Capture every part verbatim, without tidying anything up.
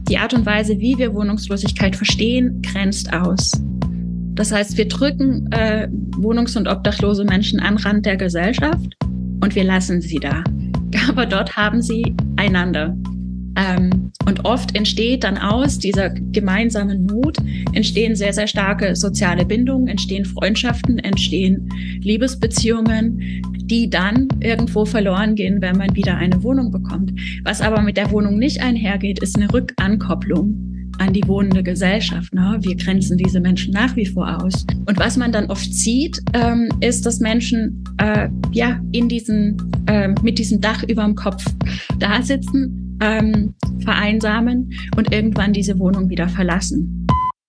die Art und Weise, wie wir Wohnungslosigkeit verstehen, grenzt aus. Das heißt, wir drücken äh, wohnungs- und obdachlose Menschen an den Rand der Gesellschaft und wir lassen sie da. Aber dort haben sie einander. Ähm, und oft entsteht dann aus dieser gemeinsamen Not, entstehen sehr, sehr starke soziale Bindungen, entstehen Freundschaften, entstehen Liebesbeziehungen, die dann irgendwo verloren gehen, wenn man wieder eine Wohnung bekommt. Was aber mit der Wohnung nicht einhergeht, ist eine Rückankopplung an die wohnende Gesellschaft. Ne? Wir grenzen diese Menschen nach wie vor aus. Und was man dann oft sieht, ähm, ist, dass Menschen äh, ja in diesen äh, mit diesem Dach über dem Kopf da sitzen, ähm, vereinsamen und irgendwann diese Wohnung wieder verlassen.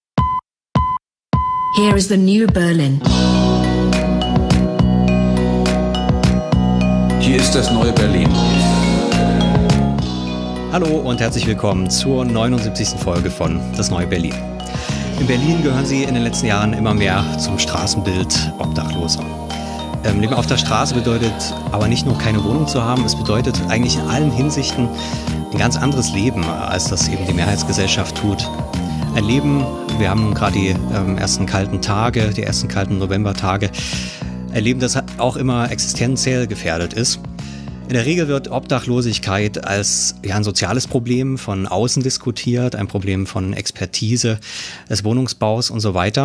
Here is the new Berlin. Hier ist das neue Berlin. Hallo und herzlich willkommen zur neunundsiebzigsten Folge von Das neue Berlin. In Berlin gehören sie in den letzten Jahren immer mehr zum Straßenbild Obdachloser. Ähm, Leben auf der Straße bedeutet aber nicht nur keine Wohnung zu haben, es bedeutet eigentlich in allen Hinsichten ein ganz anderes Leben, als das eben die Mehrheitsgesellschaft tut. Ein Leben, wir haben nun gerade die ähm, ersten kalten Tage, die ersten kalten Novembertage, ein Leben, das auch immer existenziell gefährdet ist. In der Regel wird Obdachlosigkeit als ja, ein soziales Problem von außen diskutiert, ein Problem von Expertise, des Wohnungsbaus und so weiter.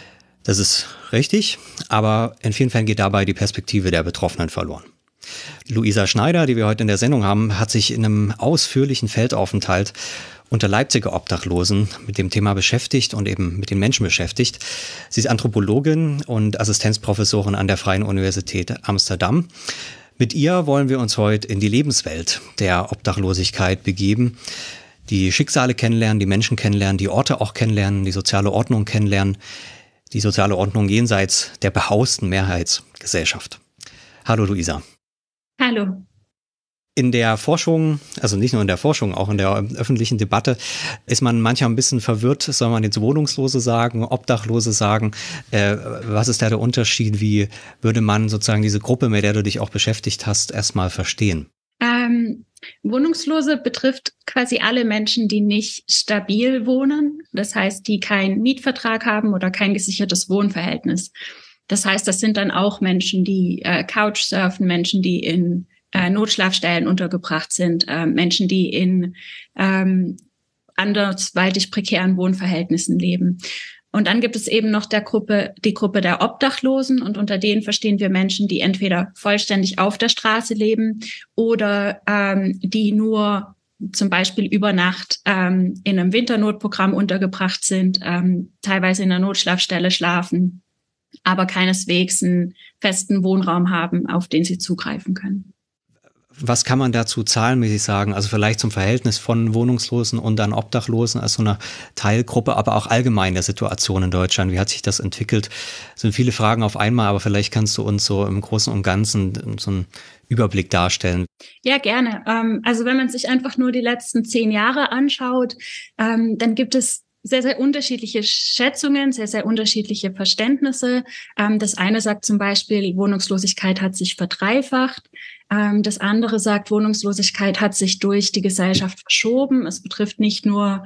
Das ist richtig, aber in vielen Fällen geht dabei die Perspektive der Betroffenen verloren. Luisa Schneider, die wir heute in der Sendung haben, hat sich in einem ausführlichen Feldaufenthalt unter Leipziger Obdachlosen mit dem Thema beschäftigt und eben mit den Menschen beschäftigt. Sie ist Anthropologin und Assistenzprofessorin an der Freien Universität Amsterdam. Mit ihr wollen wir uns heute in die Lebenswelt der Obdachlosigkeit begeben, die Schicksale kennenlernen, die Menschen kennenlernen, die Orte auch kennenlernen, die soziale Ordnung kennenlernen, die soziale Ordnung jenseits der behausten Mehrheitsgesellschaft. Hallo Luisa. Hallo. In der Forschung, also nicht nur in der Forschung, auch in der öffentlichen Debatte, ist man manchmal ein bisschen verwirrt. Soll man jetzt Wohnungslose sagen, Obdachlose sagen? Äh, was ist da der Unterschied? Wie würde man sozusagen diese Gruppe, mit der du dich auch beschäftigt hast, erstmal verstehen? Ähm, Wohnungslose betrifft quasi alle Menschen, die nicht stabil wohnen. Das heißt, die keinen Mietvertrag haben oder kein gesichertes Wohnverhältnis. Das heißt, das sind dann auch Menschen, die äh, Couchsurfen, Menschen, die in äh, Notschlafstellen untergebracht sind, äh, Menschen, die in ähm, andersweitig prekären Wohnverhältnissen leben. Und dann gibt es eben noch der Gruppe, die Gruppe der Obdachlosen. Und unter denen verstehen wir Menschen, die entweder vollständig auf der Straße leben oder ähm, die nur zum Beispiel über Nacht ähm, in einem Winternotprogramm untergebracht sind, ähm, teilweise in einer Notschlafstelle schlafen, aber keineswegs einen festen Wohnraum haben, auf den sie zugreifen können. Was kann man dazu zahlenmäßig sagen? Also vielleicht zum Verhältnis von Wohnungslosen und dann Obdachlosen als so eine Teilgruppe, aber auch allgemein der Situation in Deutschland. Wie hat sich das entwickelt? Es sind viele Fragen auf einmal, aber vielleicht kannst du uns so im Großen und Ganzen so einen Überblick darstellen. Ja, gerne. Also wenn man sich einfach nur die letzten zehn Jahre anschaut, dann gibt es sehr, sehr unterschiedliche Schätzungen, sehr, sehr unterschiedliche Verständnisse. Das eine sagt zum Beispiel, Wohnungslosigkeit hat sich verdreifacht. Das andere sagt, Wohnungslosigkeit hat sich durch die Gesellschaft verschoben. Es betrifft nicht nur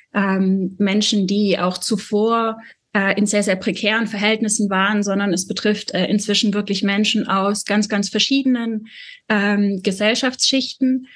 Menschen, die auch zuvor in sehr, sehr prekären Verhältnissen waren, sondern es betrifft inzwischen wirklich Menschen aus ganz, ganz verschiedenen Gesellschaftsschichten.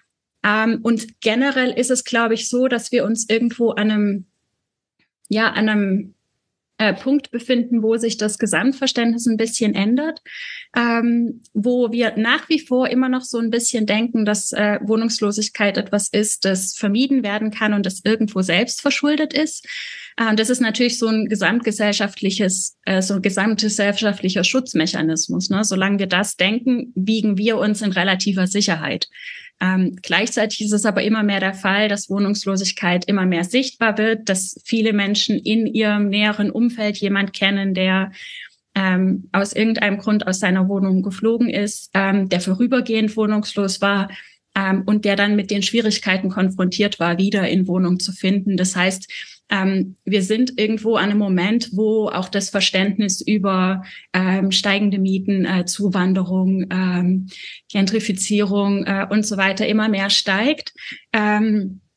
Und generell ist es, glaube ich, so, dass wir uns irgendwo an einem ja, an einem äh, Punkt befinden, wo sich das Gesamtverständnis ein bisschen ändert, ähm, wo wir nach wie vor immer noch so ein bisschen denken, dass äh, Wohnungslosigkeit etwas ist, das vermieden werden kann und das irgendwo selbst verschuldet ist. Ähm, das ist natürlich so ein gesamtgesellschaftliches, äh, so ein gesamtgesellschaftlicher Schutzmechanismus. Ne? Solange wir das denken, wiegen wir uns in relativer Sicherheit. Ähm, gleichzeitig ist es aber immer mehr der Fall, dass Wohnungslosigkeit immer mehr sichtbar wird, dass viele Menschen in ihrem näheren Umfeld jemand kennen, der ähm, aus irgendeinem Grund aus seiner Wohnung geflogen ist, ähm, der vorübergehend wohnungslos war ähm, und der dann mit den Schwierigkeiten konfrontiert war, wieder in Wohnung zu finden. Das heißt, Ähm, wir sind irgendwo an einem Moment, wo auch das Verständnis über ähm, steigende Mieten, äh, Zuwanderung, ähm, Gentrifizierung äh, und so weiter immer mehr steigt. Ähm,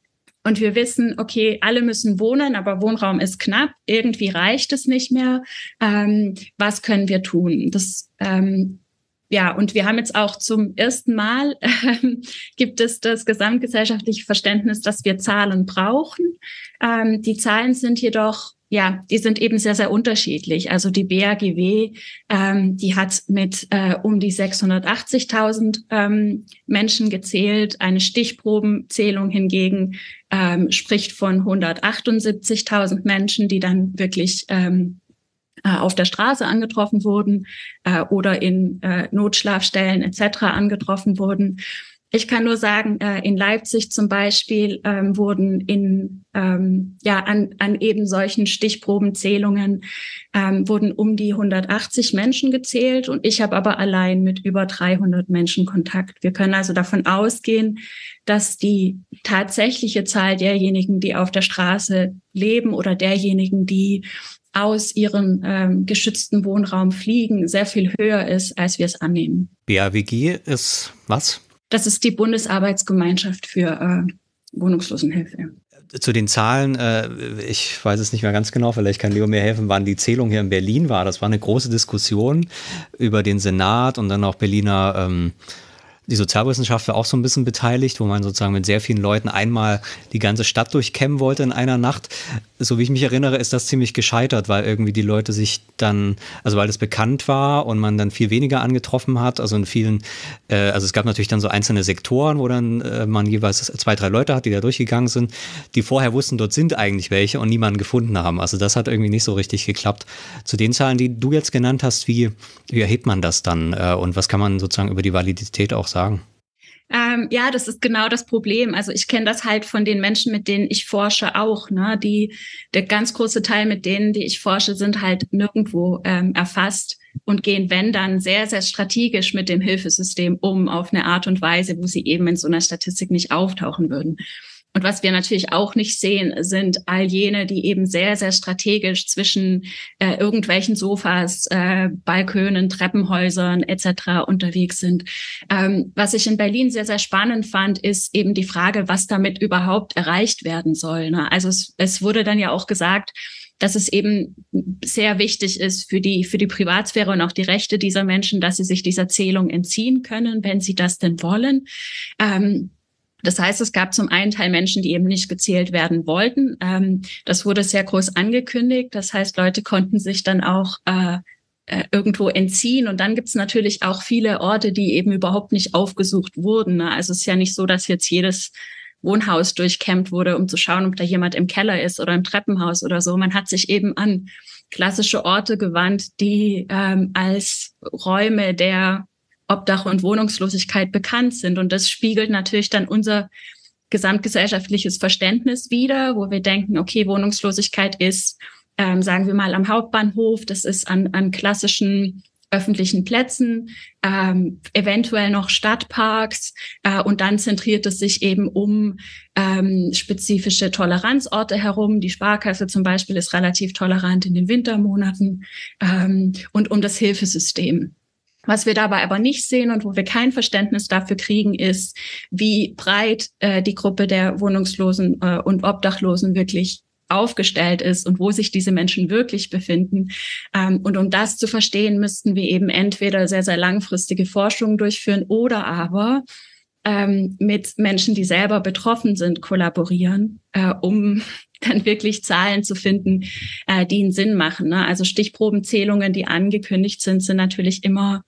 und wir wissen, okay, alle müssen wohnen, aber Wohnraum ist knapp, irgendwie reicht es nicht mehr. Ähm, was können wir tun? Das ähm, Ja, und wir haben jetzt auch zum ersten Mal, äh, gibt es das gesamtgesellschaftliche Verständnis, dass wir Zahlen brauchen. Ähm, die Zahlen sind jedoch, ja, die sind eben sehr, sehr unterschiedlich. Also die B A G W, ähm, die hat mit äh, um die sechshundertachtzigtausend ähm, Menschen gezählt. Eine Stichprobenzählung hingegen ähm, spricht von hundertachtundsiebzigtausend Menschen, die dann wirklich ähm, auf der Straße angetroffen wurden äh, oder in äh, Notschlafstellen et cetera angetroffen wurden. Ich kann nur sagen, äh, in Leipzig zum Beispiel ähm, wurden in ähm, ja an, an eben solchen Stichprobenzählungen ähm, wurden um die hundertachtzig Menschen gezählt und ich habe aber allein mit über dreihundert Menschen Kontakt. Wir können also davon ausgehen, dass die tatsächliche Zahl derjenigen, die auf der Straße leben oder derjenigen, die aus ihrem ähm, geschützten Wohnraum fliegen, sehr viel höher ist, als wir es annehmen. B A W G ist was? Das ist die Bundesarbeitsgemeinschaft für äh, Wohnungslosenhilfe. Zu den Zahlen, äh, ich weiß es nicht mehr ganz genau, vielleicht kann Leo mir helfen, wann die Zählung hier in Berlin war. Das war eine große Diskussion über den Senat und dann auch Berliner ähm, die Sozialwissenschaft war auch so ein bisschen beteiligt, wo man sozusagen mit sehr vielen Leuten einmal die ganze Stadt durchkämmen wollte in einer Nacht. So wie ich mich erinnere, ist das ziemlich gescheitert, weil irgendwie die Leute sich dann, also weil es bekannt war und man dann viel weniger angetroffen hat. Also in vielen, äh, also es gab natürlich dann so einzelne Sektoren, wo dann äh, man jeweils zwei, drei Leute hat, die da durchgegangen sind, die vorher wussten, dort sind eigentlich welche und niemanden gefunden haben. Also das hat irgendwie nicht so richtig geklappt. Zu den Zahlen, die du jetzt genannt hast, wie, wie erhebt man das dann äh, und was kann man sozusagen über die Validität auch sagen? Ähm, ja, das ist genau das Problem. Also ich kenne das halt von den Menschen, mit denen ich forsche auch. Ne? Die, der ganz große Teil mit denen, die ich forsche, sind halt nirgendwo ähm, erfasst und gehen, wenn dann, sehr, sehr strategisch mit dem Hilfesystem um, auf eine Art und Weise, wo sie eben in so einer Statistik nicht auftauchen würden. Und was wir natürlich auch nicht sehen, sind all jene, die eben sehr, sehr strategisch zwischen äh, irgendwelchen Sofas, äh, Balkönen, Treppenhäusern et cetera unterwegs sind. Ähm, was ich in Berlin sehr, sehr spannend fand, ist eben die Frage, was damit überhaupt erreicht werden soll. Ne? Also es, es wurde dann ja auch gesagt, dass es eben sehr wichtig ist für die, für die Privatsphäre und auch die Rechte dieser Menschen, dass sie sich dieser Zählung entziehen können, wenn sie das denn wollen. Ähm, Das heißt, es gab zum einen Teil Menschen, die eben nicht gezählt werden wollten. Ähm, das wurde sehr groß angekündigt. Das heißt, Leute konnten sich dann auch äh, äh, irgendwo entziehen. Und dann gibt es natürlich auch viele Orte, die eben überhaupt nicht aufgesucht wurden. Ne? Also es ist ja nicht so, dass jetzt jedes Wohnhaus durchkämmt wurde, um zu schauen, ob da jemand im Keller ist oder im Treppenhaus oder so. Man hat sich eben an klassische Orte gewandt, die ähm, als Räume der Obdach und Wohnungslosigkeit bekannt sind. Und das spiegelt natürlich dann unser gesamtgesellschaftliches Verständnis wider, wo wir denken, okay, Wohnungslosigkeit ist, ähm, sagen wir mal, am Hauptbahnhof, das ist an, an klassischen öffentlichen Plätzen, ähm, eventuell noch Stadtparks, äh, und dann zentriert es sich eben um ähm, spezifische Toleranzorte herum. Die Sparkasse zum Beispiel ist relativ tolerant in den Wintermonaten, ähm, und um das Hilfesystem. Was wir dabei aber nicht sehen und wo wir kein Verständnis dafür kriegen, ist, wie breit äh, die Gruppe der Wohnungslosen äh, und Obdachlosen wirklich aufgestellt ist und wo sich diese Menschen wirklich befinden. Ähm, und um das zu verstehen, müssten wir eben entweder sehr, sehr langfristige Forschung durchführen oder aber ähm, mit Menschen, die selber betroffen sind, kollaborieren, äh, um dann wirklich Zahlen zu finden, äh, die einen Sinn machen. Ne? Also Stichprobenzählungen, die angekündigt sind, sind natürlich immer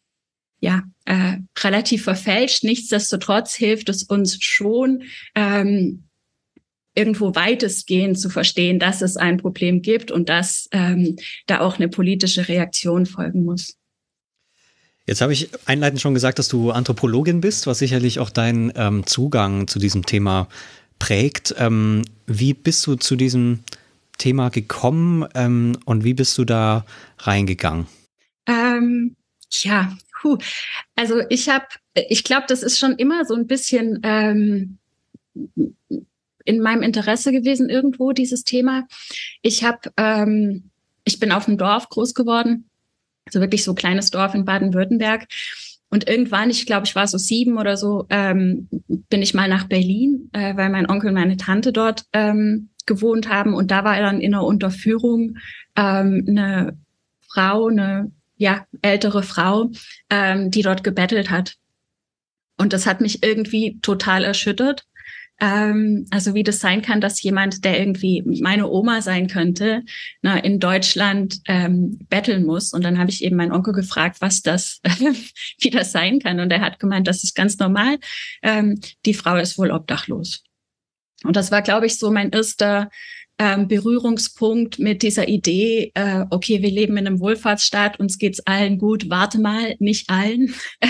ja, äh, relativ verfälscht. Nichtsdestotrotz hilft es uns schon, ähm, irgendwo weitestgehend zu verstehen, dass es ein Problem gibt und dass ähm, da auch eine politische Reaktion folgen muss. Jetzt habe ich einleitend schon gesagt, dass du Anthropologin bist, was sicherlich auch deinen ähm, Zugang zu diesem Thema prägt. Ähm, wie bist du zu diesem Thema gekommen ähm, und wie bist du da reingegangen? Ähm, ja, puh. Also ich habe, ich glaube, das ist schon immer so ein bisschen ähm, in meinem Interesse gewesen irgendwo, dieses Thema. Ich habe, ähm, ich bin auf einem Dorf groß geworden, also wirklich so ein kleines Dorf in Baden-Württemberg. Und irgendwann, ich glaube, ich war so sieben oder so, ähm, bin ich mal nach Berlin, äh, weil mein Onkel und meine Tante dort ähm, gewohnt haben. Und da war dann in einer Unterführung ähm, eine Frau, eine ja ältere Frau, ähm, die dort gebettelt hat. Und das hat mich irgendwie total erschüttert. Ähm, also wie das sein kann, dass jemand, der irgendwie meine Oma sein könnte, na, in Deutschland ähm, betteln muss. Und dann habe ich eben meinen Onkel gefragt, was das, wie das sein kann. Und er hat gemeint, das ist ganz normal. Ähm, die Frau ist wohl obdachlos. Und das war, glaube ich, so mein erster ähm, Berührungspunkt mit dieser Idee, äh, okay, wir leben in einem Wohlfahrtsstaat, uns geht's allen gut, warte mal, nicht allen.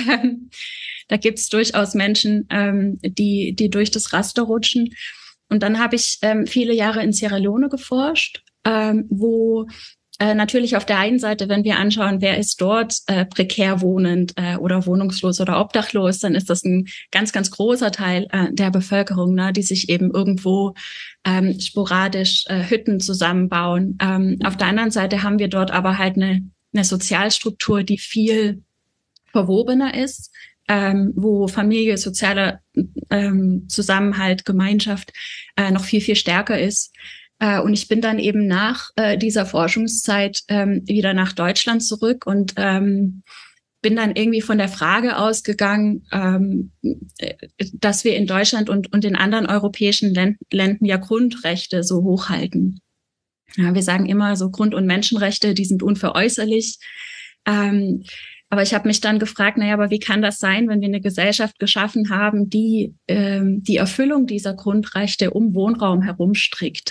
Da gibt's durchaus Menschen, ähm, die, die durch das Raster rutschen. Und dann habe ich ähm, viele Jahre in Sierra Leone geforscht, ähm, wo äh, natürlich auf der einen Seite, wenn wir anschauen, wer ist dort äh, prekär wohnend äh, oder wohnungslos oder obdachlos, dann ist das ein ganz, ganz großer Teil äh, der Bevölkerung, ne, die sich eben irgendwo ähm, sporadisch äh, Hütten zusammenbauen. Ähm, auf der anderen Seite haben wir dort aber halt eine, eine Sozialstruktur, die viel verwobener ist, ähm, wo Familie, sozialer ähm, Zusammenhalt, Gemeinschaft äh, noch viel, viel stärker ist. Äh, und ich bin dann eben nach äh, dieser Forschungszeit ähm, wieder nach Deutschland zurück und ähm, bin dann irgendwie von der Frage ausgegangen, ähm, dass wir in Deutschland und, und in anderen europäischen Län- Ländern ja Grundrechte so hochhalten. Ja, wir sagen immer so Grund- und Menschenrechte, die sind unveräußerlich. Ähm, Aber ich habe mich dann gefragt, naja, aber wie kann das sein, wenn wir eine Gesellschaft geschaffen haben, die ähm, die Erfüllung dieser Grundrechte um Wohnraum herum strickt?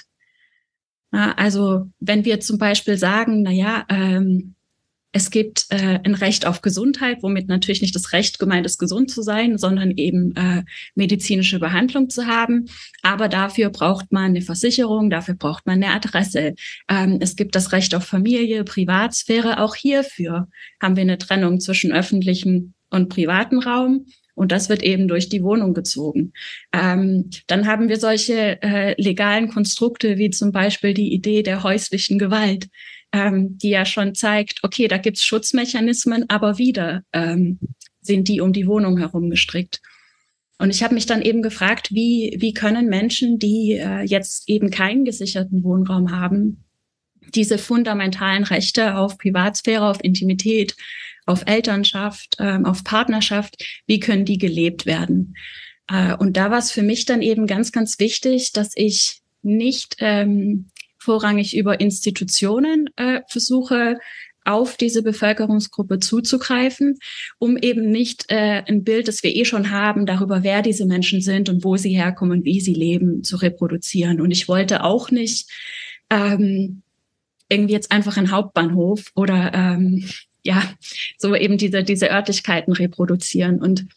Ja, also wenn wir zum Beispiel sagen, naja, ähm, es gibt äh, ein Recht auf Gesundheit, womit natürlich nicht das Recht gemeint ist, gesund zu sein, sondern eben äh, medizinische Behandlung zu haben. Aber dafür braucht man eine Versicherung, dafür braucht man eine Adresse. Ähm, es gibt das Recht auf Familie, Privatsphäre. Auch hierfür haben wir eine Trennung zwischen öffentlichem und privaten Raum. Und das wird eben durch die Wohnung gezogen. Ähm, dann haben wir solche äh, legalen Konstrukte wie zum Beispiel die Idee der häuslichen Gewalt, ähm, die ja schon zeigt, okay, da gibt's Schutzmechanismen, aber wieder ähm, sind die um die Wohnung herum gestrickt. Und ich habe mich dann eben gefragt, wie, wie können Menschen, die äh, jetzt eben keinen gesicherten Wohnraum haben, diese fundamentalen Rechte auf Privatsphäre, auf Intimität, auf Elternschaft, ähm, auf Partnerschaft, wie können die gelebt werden? Äh, und da war es für mich dann eben ganz, ganz wichtig, dass ich nicht ähm, vorrangig über Institutionen äh, versuche, auf diese Bevölkerungsgruppe zuzugreifen, um eben nicht äh, ein Bild, das wir eh schon haben, darüber, wer diese Menschen sind und wo sie herkommen und wie sie leben, zu reproduzieren. Und ich wollte auch nicht ähm, irgendwie jetzt einfach einen Hauptbahnhof oder ähm, ja, so eben diese, diese Örtlichkeiten reproduzieren. Und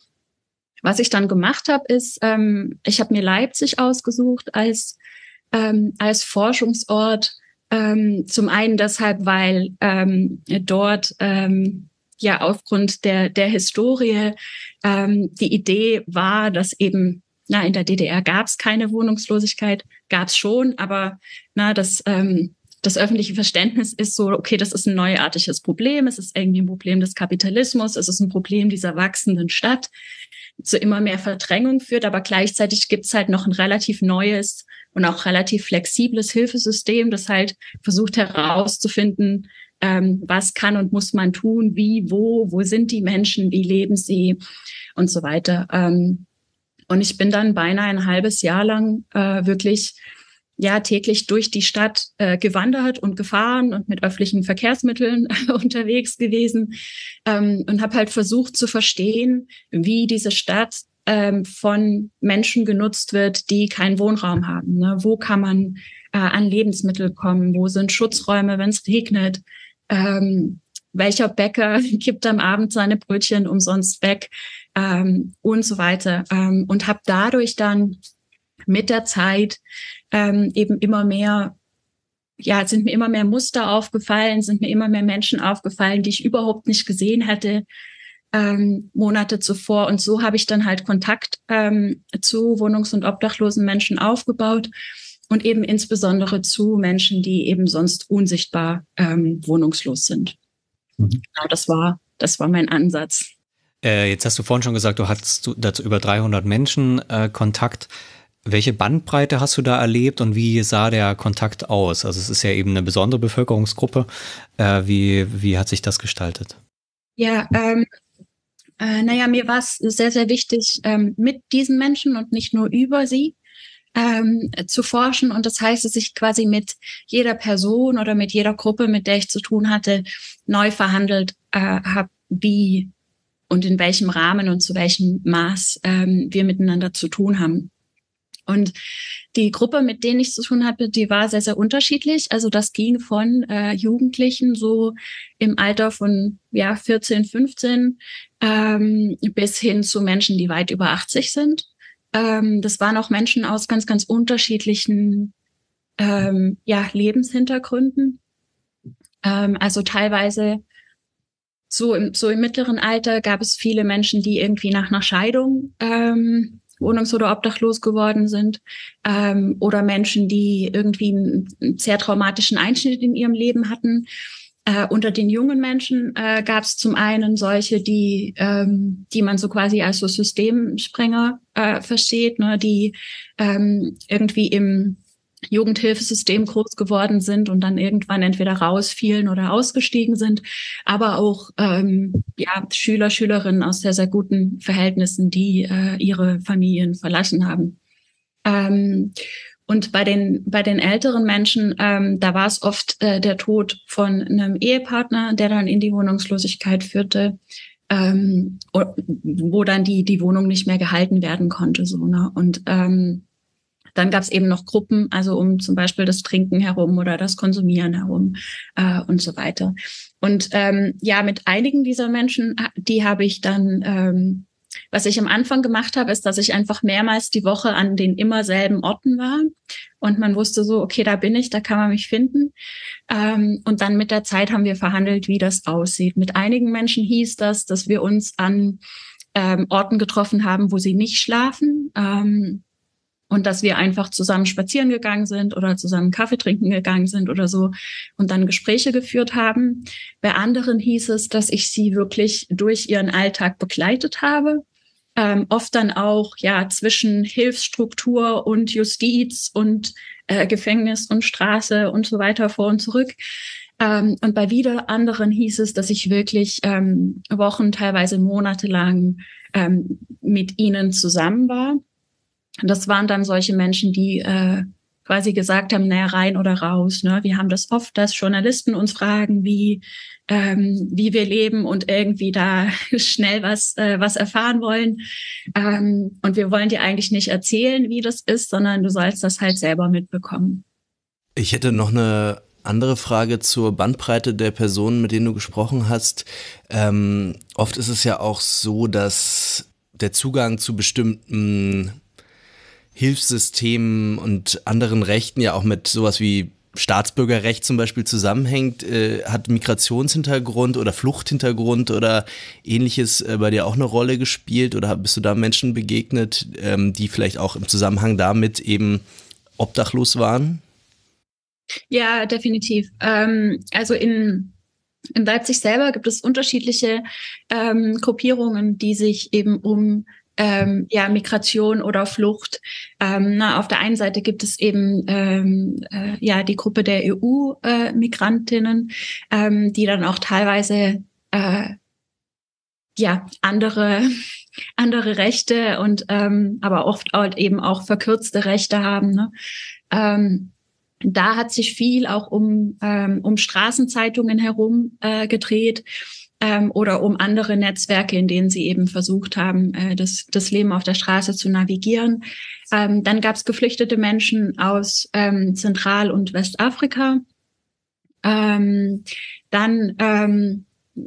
was ich dann gemacht habe, ist, ähm, ich habe mir Leipzig ausgesucht als, ähm, als Forschungsort. Ähm, zum einen deshalb, weil ähm, dort ähm, ja aufgrund der, der Historie ähm, die Idee war, dass eben, na, in der D D R gab es keine Wohnungslosigkeit, gab es schon, aber na, das ähm, Das öffentliche Verständnis ist so, okay, das ist ein neuartiges Problem, es ist irgendwie ein Problem des Kapitalismus, es ist ein Problem dieser wachsenden Stadt, zu immer mehr Verdrängung führt, aber gleichzeitig gibt es halt noch ein relativ neues und auch relativ flexibles Hilfesystem, das halt versucht herauszufinden, ähm, was kann und muss man tun, wie, wo, wo sind die Menschen, wie leben sie und so weiter. Ähm, und ich bin dann beinahe ein halbes Jahr lang äh, wirklich ja täglich durch die Stadt äh, gewandert und gefahren und mit öffentlichen Verkehrsmitteln unterwegs gewesen ähm, und habe halt versucht zu verstehen, wie diese Stadt ähm, von Menschen genutzt wird, die keinen Wohnraum haben. Ne? Wo kann man äh, an Lebensmittel kommen? Wo sind Schutzräume, wenn es regnet? Ähm, welcher Bäcker gibt am Abend seine Brötchen umsonst weg? Ähm, und so weiter. Ähm, und habe dadurch dann mit der Zeit ähm, eben immer mehr, ja, sind mir immer mehr Muster aufgefallen, sind mir immer mehr Menschen aufgefallen, die ich überhaupt nicht gesehen hätte ähm, Monate zuvor. Und so habe ich dann halt Kontakt ähm, zu wohnungs- und obdachlosen Menschen aufgebaut und eben insbesondere zu Menschen, die eben sonst unsichtbar ähm, wohnungslos sind. Mhm. Genau, das war, das war mein Ansatz. Äh, jetzt hast du vorhin schon gesagt, du hattest dazu über dreihundert Menschen äh, Kontakt. Welche Bandbreite hast du da erlebt und wie sah der Kontakt aus? Also es ist ja eben eine besondere Bevölkerungsgruppe. Äh, wie, wie hat sich das gestaltet? Ja, ähm, äh, naja, mir war es sehr, sehr wichtig, ähm, mit diesen Menschen und nicht nur über sie ähm, zu forschen. Und das heißt, dass ich quasi mit jeder Person oder mit jeder Gruppe, mit der ich zu tun hatte, neu verhandelt äh, habe, wie und in welchem Rahmen und zu welchem Maß ähm, wir miteinander zu tun haben. Und die Gruppe, mit denen ich zu tun hatte, die war sehr, sehr unterschiedlich. Also das ging von äh, Jugendlichen so im Alter von ja vierzehn, fünfzehn ähm, bis hin zu Menschen, die weit über achtzig sind. Ähm, das waren auch Menschen aus ganz, ganz unterschiedlichen ähm, ja Lebenshintergründen. Ähm, also teilweise so im, so im mittleren Alter gab es viele Menschen, die irgendwie nach einer Scheidung ähm, wohnungs- oder obdachlos geworden sind, ähm, oder Menschen, die irgendwie einen, einen sehr traumatischen Einschnitt in ihrem Leben hatten. Äh, unter den jungen Menschen äh, gab es zum einen solche, die, ähm, die man so quasi als so Systemsprenger äh, versteht, ne, die ähm, irgendwie im Jugendhilfesystem groß geworden sind und dann irgendwann entweder rausfielen oder ausgestiegen sind, aber auch ähm, ja Schüler, Schülerinnen aus sehr, sehr guten Verhältnissen, die äh, ihre Familien verlassen haben. Ähm, und bei den bei den älteren Menschen, ähm, da war es oft äh, der Tod von einem Ehepartner, der dann in die Wohnungslosigkeit führte, ähm, wo dann die die Wohnung nicht mehr gehalten werden konnte, so, ne? Und ähm, dann gab es eben noch Gruppen, also um zum Beispiel das Trinken herum oder das Konsumieren herum äh, und so weiter. Und ähm, ja, mit einigen dieser Menschen, die habe ich dann, ähm, was ich am Anfang gemacht habe, ist, dass ich einfach mehrmals die Woche an den immer selben Orten war. Und man wusste so, okay, da bin ich, da kann man mich finden. Ähm, und dann mit der Zeit haben wir verhandelt, wie das aussieht. Mit einigen Menschen hieß das, dass wir uns an ähm, Orten getroffen haben, wo sie nicht schlafen. Ähm, Und dass wir einfach zusammen spazieren gegangen sind oder zusammen Kaffee trinken gegangen sind oder so und dann Gespräche geführt haben. Bei anderen hieß es, dass ich sie wirklich durch ihren Alltag begleitet habe. Ähm, oft dann auch ja zwischen Hilfsstruktur und Justiz und äh, Gefängnis und Straße und so weiter vor und zurück. Ähm, und bei wieder anderen hieß es, dass ich wirklich ähm, Wochen, teilweise Monate lang ähm, mit ihnen zusammen war. Das waren dann solche Menschen, die äh, quasi gesagt haben, naja, rein oder raus. Ne? Wir haben das oft, dass Journalisten uns fragen, wie ähm, wie wir leben und irgendwie da schnell was äh, was erfahren wollen. Ähm, und wir wollen dir eigentlich nicht erzählen, wie das ist, sondern du sollst das halt selber mitbekommen. Ich hätte noch eine andere Frage zur Bandbreite der Personen, mit denen du gesprochen hast. Ähm, oft ist es ja auch so, dass der Zugang zu bestimmten Hilfssystemen und anderen Rechten ja auch mit sowas wie Staatsbürgerrecht zum Beispiel zusammenhängt. Äh, hat Migrationshintergrund oder Fluchthintergrund oder ähnliches äh, bei dir auch eine Rolle gespielt oder bist du da Menschen begegnet, ähm, die vielleicht auch im Zusammenhang damit eben obdachlos waren? Ja, definitiv. Ähm, also in In Leipzig selber gibt es unterschiedliche ähm, Gruppierungen, die sich eben um ähm, ja Migration oder Flucht. Ähm, na, auf der einen Seite gibt es eben ähm, äh, ja die Gruppe der E U-Migrantinnen, äh, ähm, die dann auch teilweise äh, ja andere andere Rechte und ähm, aber oft halt eben auch verkürzte Rechte haben. Ne? Ähm, Da hat sich viel auch um ähm, um Straßenzeitungen herum äh, gedreht ähm, oder um andere Netzwerke, in denen sie eben versucht haben, äh, das das Leben auf der Straße zu navigieren. Ähm, dann gab es geflüchtete Menschen aus ähm, Zentral- und Westafrika. Ähm, dann ähm,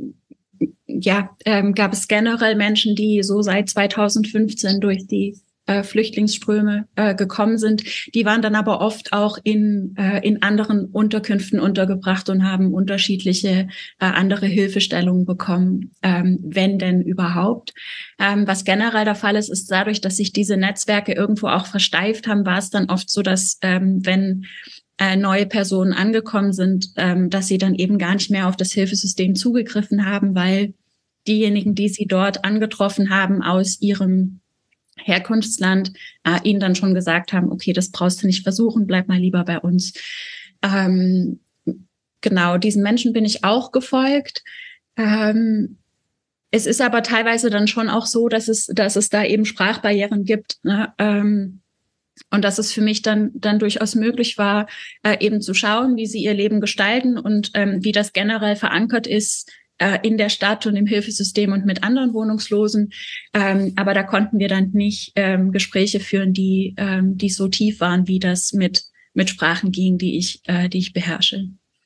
ja ähm, gab es generell Menschen, die so seit zweitausendfünfzehn durch die Äh, Flüchtlingsströme äh, gekommen sind. Die waren dann aber oft auch in, äh, in anderen Unterkünften untergebracht und haben unterschiedliche äh, andere Hilfestellungen bekommen, ähm, wenn denn überhaupt. Ähm, was generell der Fall ist, ist dadurch, dass sich diese Netzwerke irgendwo auch versteift haben, war es dann oft so, dass ähm, wenn äh, neue Personen angekommen sind, ähm, dass sie dann eben gar nicht mehr auf das Hilfesystem zugegriffen haben, weil diejenigen, die sie dort angetroffen haben aus ihrem Herkunftsland, äh, ihnen dann schon gesagt haben, okay, das brauchst du nicht versuchen, bleib mal lieber bei uns. Ähm, genau, diesen Menschen bin ich auch gefolgt. Ähm, es ist aber teilweise dann schon auch so, dass es, dass es da eben Sprachbarrieren gibt, ne? Ähm, und dass es für mich dann, dann durchaus möglich war, äh, eben zu schauen, wie sie ihr Leben gestalten und ähm, wie das generell verankert ist in der Stadt und im Hilfesystem und mit anderen Wohnungslosen. Ähm, aber da konnten wir dann nicht ähm, Gespräche führen, die, ähm, die so tief waren, wie das mit, mit Sprachen ging, die ich, äh, die ich beherrsche.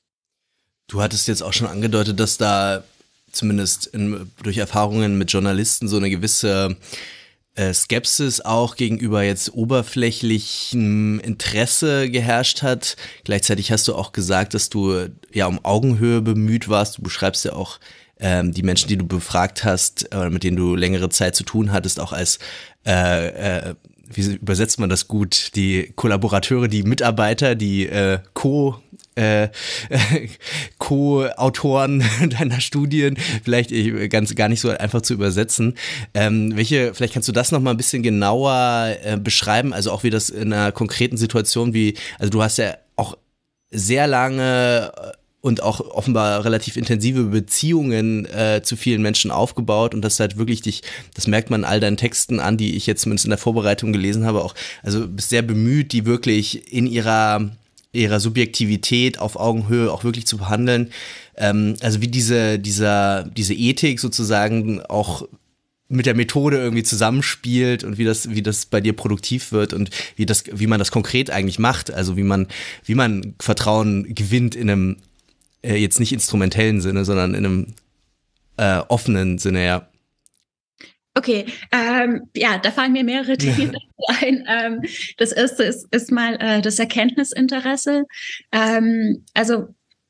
Du hattest jetzt auch schon angedeutet, dass da zumindest in, durch Erfahrungen mit Journalisten so eine gewisse äh, Skepsis auch gegenüber jetzt oberflächlichem Interesse geherrscht hat. Gleichzeitig hast du auch gesagt, dass du ja um Augenhöhe bemüht warst. Du beschreibst ja auch ähm, die Menschen, die du befragt hast, äh, mit denen du längere Zeit zu tun hattest, auch als äh, äh, wie übersetzt man das gut? Die Kollaborateure, die Mitarbeiter, die äh, Co- Äh, äh, Co-Autoren deiner Studien, vielleicht ganz gar nicht so einfach zu übersetzen. Ähm, welche, vielleicht kannst du das noch mal ein bisschen genauer äh, beschreiben, also auch wie das in einer konkreten Situation wie, also du hast ja auch sehr lange und auch offenbar relativ intensive Beziehungen äh, zu vielen Menschen aufgebaut und das halt wirklich dich, das merkt man all deinen Texten an, die ich jetzt zumindest in der Vorbereitung gelesen habe, auch, also bist sehr bemüht, die wirklich in ihrer ihrer Subjektivität auf Augenhöhe auch wirklich zu behandeln. Ähm, also wie diese, dieser, diese Ethik sozusagen auch mit der Methode irgendwie zusammenspielt und wie das, wie das bei dir produktiv wird und wie das, wie man das konkret eigentlich macht. Also wie man, wie man Vertrauen gewinnt in einem, äh, jetzt nicht instrumentellen Sinne, sondern in einem äh, offenen Sinne, ja. Okay, ähm, ja, da fallen mir mehrere Dinge ein. Ähm, das erste ist, ist mal äh, das Erkenntnisinteresse. Ähm, also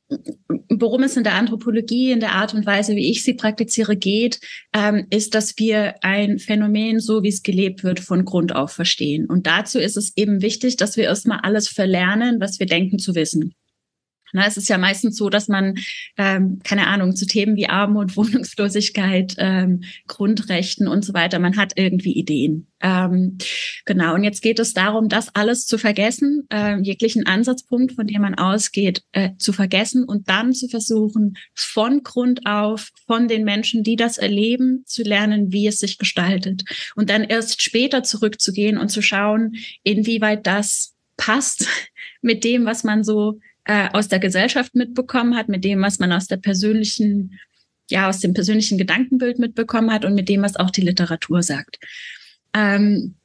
worum es in der Anthropologie, in der Art und Weise, wie ich sie praktiziere, geht, ähm, ist, dass wir ein Phänomen, so wie es gelebt wird, von Grund auf verstehen. Und dazu ist es eben wichtig, dass wir erstmal alles verlernen, was wir denken zu wissen. Na, es ist ja meistens so, dass man, ähm, keine Ahnung, zu Themen wie Armut, Wohnungslosigkeit, ähm, Grundrechten und so weiter, man hat irgendwie Ideen. Ähm, genau, und jetzt geht es darum, das alles zu vergessen, äh, jeglichen Ansatzpunkt, von dem man ausgeht, äh, zu vergessen und dann zu versuchen, von Grund auf, von den Menschen, die das erleben, zu lernen, wie es sich gestaltet. Und dann erst später zurückzugehen und zu schauen, inwieweit das passt mit dem, was man so aus der Gesellschaft mitbekommen hat, mit dem, was man aus der persönlichen, ja, aus dem persönlichen Gedankenbild mitbekommen hat und mit dem, was auch die Literatur sagt. Ähm,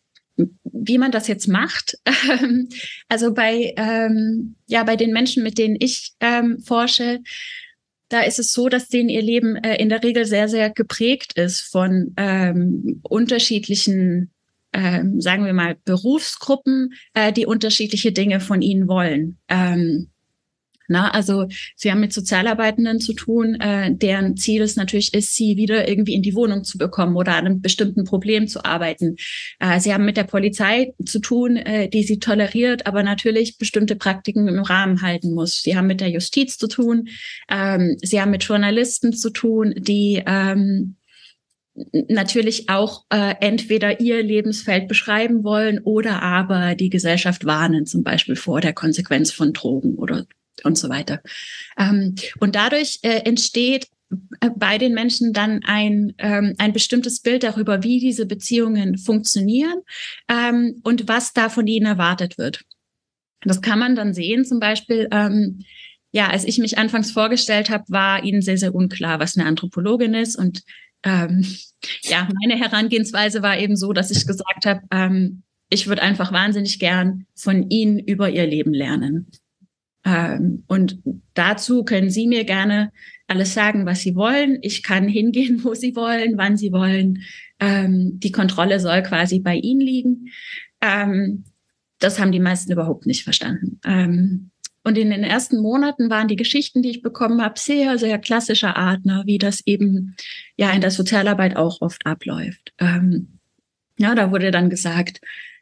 wie man das jetzt macht, ähm, also bei, ähm, ja, bei den Menschen, mit denen ich ähm, forsche, da ist es so, dass denen ihr Leben äh, in der Regel sehr, sehr geprägt ist von ähm, unterschiedlichen Ähm, sagen wir mal, Berufsgruppen, äh, die unterschiedliche Dinge von ihnen wollen. Ähm, na, also sie haben mit Sozialarbeitenden zu tun, äh, deren Ziel es natürlich ist, sie wieder irgendwie in die Wohnung zu bekommen oder an einem bestimmten Problem zu arbeiten. Äh, sie haben mit der Polizei zu tun, äh, die sie toleriert, aber natürlich bestimmte Praktiken im Rahmen halten muss. Sie haben mit der Justiz zu tun, ähm, sie haben mit Journalisten zu tun, die ähm, natürlich auch äh, entweder ihr Lebensfeld beschreiben wollen oder aber die Gesellschaft warnen, zum Beispiel vor der Konsequenz von Drogen oder und so weiter. Ähm, und dadurch äh, entsteht bei den Menschen dann ein, ähm, ein bestimmtes Bild darüber, wie diese Beziehungen funktionieren ähm, und was da von ihnen erwartet wird. Das kann man dann sehen, zum Beispiel, ähm, ja, als ich mich anfangs vorgestellt habe, war ihnen sehr, sehr unklar, was eine Anthropologin ist und Ähm, ja, meine Herangehensweise war eben so, dass ich gesagt habe, ähm, ich würde einfach wahnsinnig gern von Ihnen über Ihr Leben lernen. Ähm, und dazu können Sie mir gerne alles sagen, was Sie wollen. Ich kann hingehen, wo Sie wollen, wann Sie wollen. Ähm, die Kontrolle soll quasi bei Ihnen liegen. Ähm, das haben die meisten überhaupt nicht verstanden. Ähm, Und in den ersten Monaten waren die Geschichten, die ich bekommen habe, sehr, sehr klassischer Art, ne, wie das eben ja in der Sozialarbeit auch oft abläuft. Ähm, ja, da wurde dann gesagt,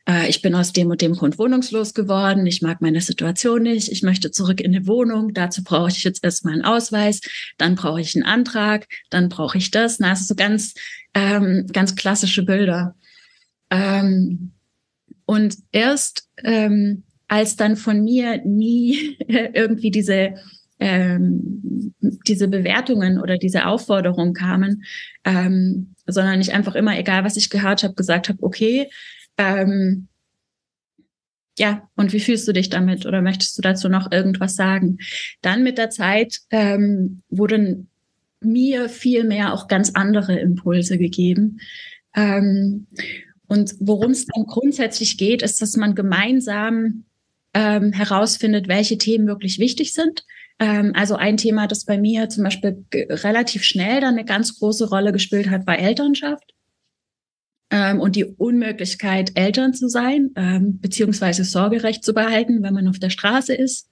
äh, ich bin aus dem und dem Grund wohnungslos geworden, ich mag meine Situation nicht, ich möchte zurück in eine Wohnung, dazu brauche ich jetzt erstmal einen Ausweis, dann brauche ich einen Antrag, dann brauche ich das. Na, also so ganz, ähm, ganz klassische Bilder. Ähm, und erst ähm, als dann von mir nie irgendwie diese ähm, diese Bewertungen oder diese Aufforderungen kamen, ähm, sondern ich einfach immer, egal was ich gehört habe, gesagt habe, okay, ähm, ja, und wie fühlst du dich damit oder möchtest du dazu noch irgendwas sagen? Dann mit der Zeit ähm, wurden mir viel mehr auch ganz andere Impulse gegeben. Ähm, und worum es dann grundsätzlich geht, ist, dass man gemeinsam ähm, herausfindet, welche Themen wirklich wichtig sind. Ähm, also ein Thema, das bei mir zum Beispiel g- relativ schnell dann eine ganz große Rolle gespielt hat, war Elternschaft ähm, und die Unmöglichkeit, Eltern zu sein, ähm, beziehungsweise Sorgerecht zu behalten, wenn man auf der Straße ist.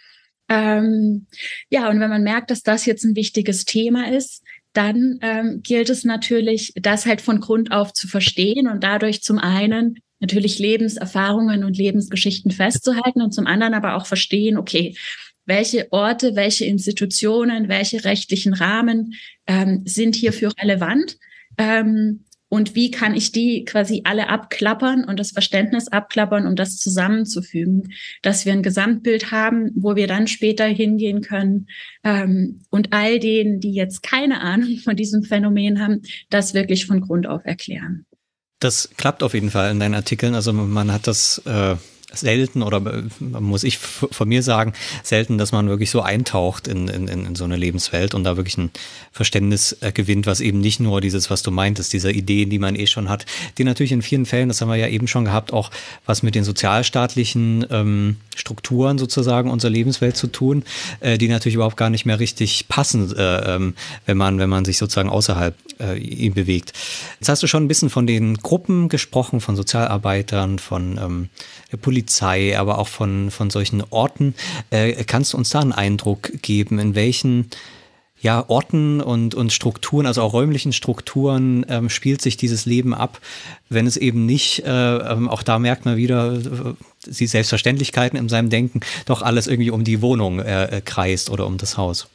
Ähm, ja, und wenn man merkt, dass das jetzt ein wichtiges Thema ist, dann ähm, gilt es natürlich, das halt von Grund auf zu verstehen und dadurch zum einen natürlich Lebenserfahrungen und Lebensgeschichten festzuhalten und zum anderen aber auch verstehen, okay, welche Orte, welche Institutionen, welche rechtlichen Rahmen ähm, sind hierfür relevant ähm, und wie kann ich die quasi alle abklappern und das Verständnis abklappern, um das zusammenzufügen, dass wir ein Gesamtbild haben, wo wir dann später hingehen können ähm, und all denen, die jetzt keine Ahnung von diesem Phänomen haben, das wirklich von Grund auf erklären. Das klappt auf jeden Fall in deinen Artikeln. Also man hat das äh, selten oder muss ich f- von mir sagen, selten, dass man wirklich so eintaucht in, in, in so eine Lebenswelt und da wirklich ein Verständnis äh, gewinnt, was eben nicht nur dieses, was du meintest, diese Ideen, die man eh schon hat, die natürlich in vielen Fällen, das haben wir ja eben schon gehabt, auch was mit den sozialstaatlichen ähm, Strukturen sozusagen unserer Lebenswelt zu tun, äh, die natürlich überhaupt gar nicht mehr richtig passen, äh, ähm, wenn man, wenn man sich sozusagen außerhalb äh, ihm bewegt. Jetzt hast du schon ein bisschen von den Gruppen gesprochen, von Sozialarbeitern, von ähm, der Polizei, aber auch von, von solchen Orten. Äh, kannst du uns da einen Eindruck geben, in welchen ja, Orten und, und Strukturen, also auch räumlichen Strukturen, ähm, spielt sich dieses Leben ab, wenn es eben nicht, äh, ähm, auch da merkt man wieder, äh, die Selbstverständlichkeiten in seinem Denken, doch alles irgendwie um die Wohnung äh, kreist oder um das Haus.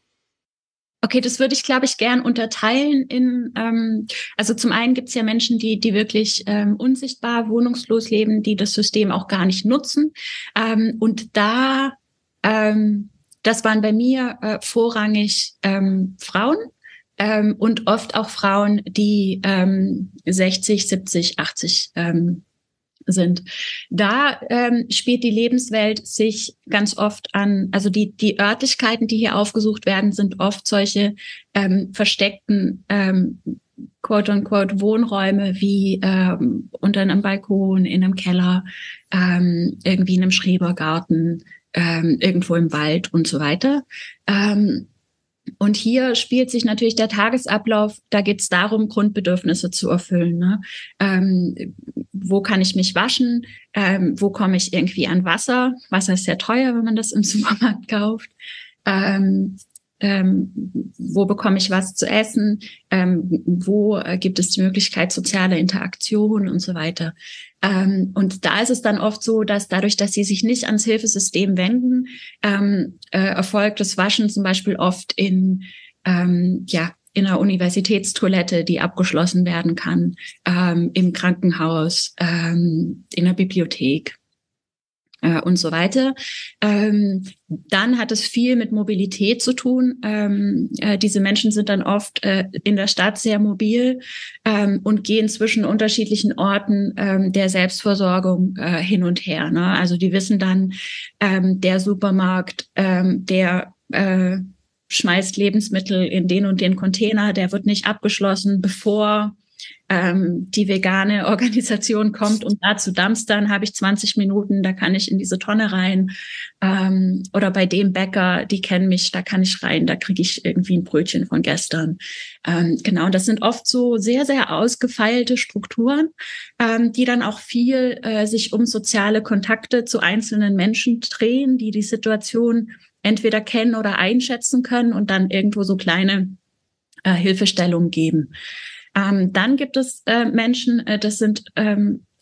Okay, das würde ich, glaube ich, gern unterteilen in, ähm, also zum einen gibt es ja Menschen, die die wirklich ähm, unsichtbar wohnungslos leben, die das System auch gar nicht nutzen. Ähm, und da, ähm, das waren bei mir äh, vorrangig ähm, Frauen ähm, und oft auch Frauen, die ähm, sechzig, siebzig, achtzig ähm, sind. Da ähm, spielt die Lebenswelt sich ganz oft an, also die, die Örtlichkeiten, die hier aufgesucht werden, sind oft solche ähm, versteckten ähm, quote-unquote Wohnräume wie ähm, unter einem Balkon, in einem Keller, ähm, irgendwie in einem Schrebergarten, ähm, irgendwo im Wald und so weiter. Ähm, Und hier spielt sich natürlich der Tagesablauf, da geht es darum, Grundbedürfnisse zu erfüllen. Ne? Ähm, wo kann ich mich waschen? Ähm, wo komme ich irgendwie an Wasser? Wasser ist sehr teuer, wenn man das im Supermarkt kauft. Ähm, ähm, wo bekomme ich was zu essen? Ähm, wo äh, gibt es die Möglichkeit sozialer Interaktion und so weiter? Ähm, und da ist es dann oft so, dass dadurch, dass sie sich nicht ans Hilfesystem wenden, ähm, äh, erfolgt das Waschen zum Beispiel oft in, ähm, ja, in einer Universitätstoilette, die abgeschlossen werden kann, ähm, im Krankenhaus, ähm, in der Bibliothek äh, und so weiter. Ähm, dann hat es viel mit Mobilität zu tun. Ähm, äh, diese Menschen sind dann oft äh, in der Stadt sehr mobil ähm, und gehen zwischen unterschiedlichen Orten ähm, der Selbstversorgung äh, hin und her. Ne? Also die wissen dann, ähm, der Supermarkt, ähm, der äh, schmeißt Lebensmittel in den und den Container, der wird nicht abgeschlossen, bevor ähm, die vegane Organisation kommt und da zu dumpstern, habe ich zwanzig Minuten, da kann ich in diese Tonne rein. Ähm, oder bei dem Bäcker, die kennen mich, da kann ich rein, da kriege ich irgendwie ein Brötchen von gestern. Ähm, genau, das sind oft so sehr, sehr ausgefeilte Strukturen, ähm, die dann auch viel äh, sich um soziale Kontakte zu einzelnen Menschen drehen, die die Situation entweder kennen oder einschätzen können und dann irgendwo so kleine äh, Hilfestellungen geben. Ähm, dann gibt es äh, Menschen, äh, das sind ähm,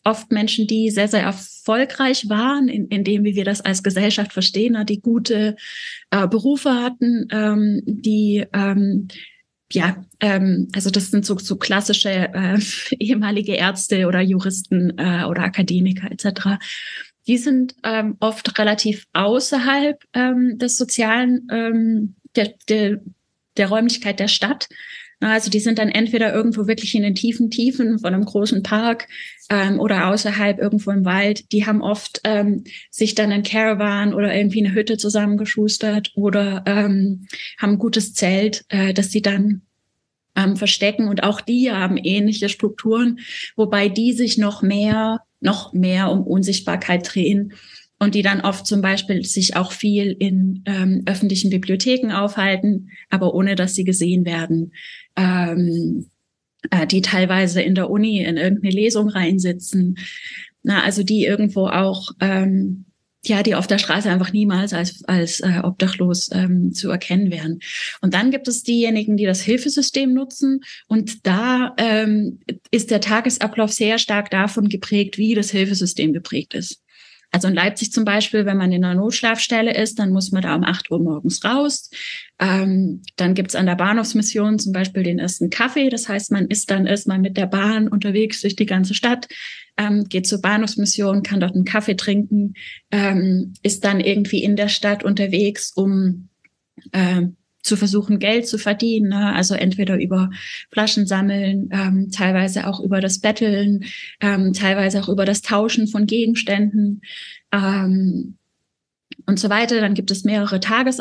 oft Menschen, die sehr, sehr erfolgreich waren in, in dem, wie wir das als Gesellschaft verstehen, die gute äh, Berufe hatten, ähm, die ähm, ja, ähm, also das sind so, so klassische äh, ehemalige Ärzte oder Juristen äh, oder Akademiker et cetera. Die sind ähm, oft relativ außerhalb ähm, des sozialen, ähm, der, der, der Räumlichkeit der Stadt. Also die sind dann entweder irgendwo wirklich in den tiefen Tiefen von einem großen Park ähm, oder außerhalb irgendwo im Wald. Die haben oft ähm, sich dann ein Caravan oder irgendwie eine Hütte zusammengeschustert oder ähm, haben ein gutes Zelt, äh, das sie dann ähm, verstecken. Und auch die haben ähnliche Strukturen, wobei die sich noch mehr, noch mehr um Unsichtbarkeit drehen. Und die dann oft zum Beispiel sich auch viel in ähm, öffentlichen Bibliotheken aufhalten, aber ohne dass sie gesehen werden. Ähm, äh, die teilweise in der Uni in irgendeine Lesung reinsitzen. Na, also die irgendwo auch, ähm, ja, die auf der Straße einfach niemals als als äh, obdachlos ähm, zu erkennen wären. Und dann gibt es diejenigen, die das Hilfesystem nutzen. Und da ähm, ist der Tagesablauf sehr stark davon geprägt, wie das Hilfesystem geprägt ist. Also in Leipzig zum Beispiel, wenn man in einer Notschlafstelle ist, dann muss man da um acht Uhr morgens raus. Ähm, dann gibt's an der Bahnhofsmission zum Beispiel den ersten Kaffee. Das heißt, man ist dann erstmal mit der Bahn unterwegs durch die ganze Stadt, ähm, geht zur Bahnhofsmission, kann dort einen Kaffee trinken, ähm, ist dann irgendwie in der Stadt unterwegs, um äh, zu versuchen, Geld zu verdienen, ne? Also entweder über Flaschen sammeln, ähm, teilweise auch über das Betteln, ähm, teilweise auch über das Tauschen von Gegenständen ähm, und so weiter. Dann gibt es mehrere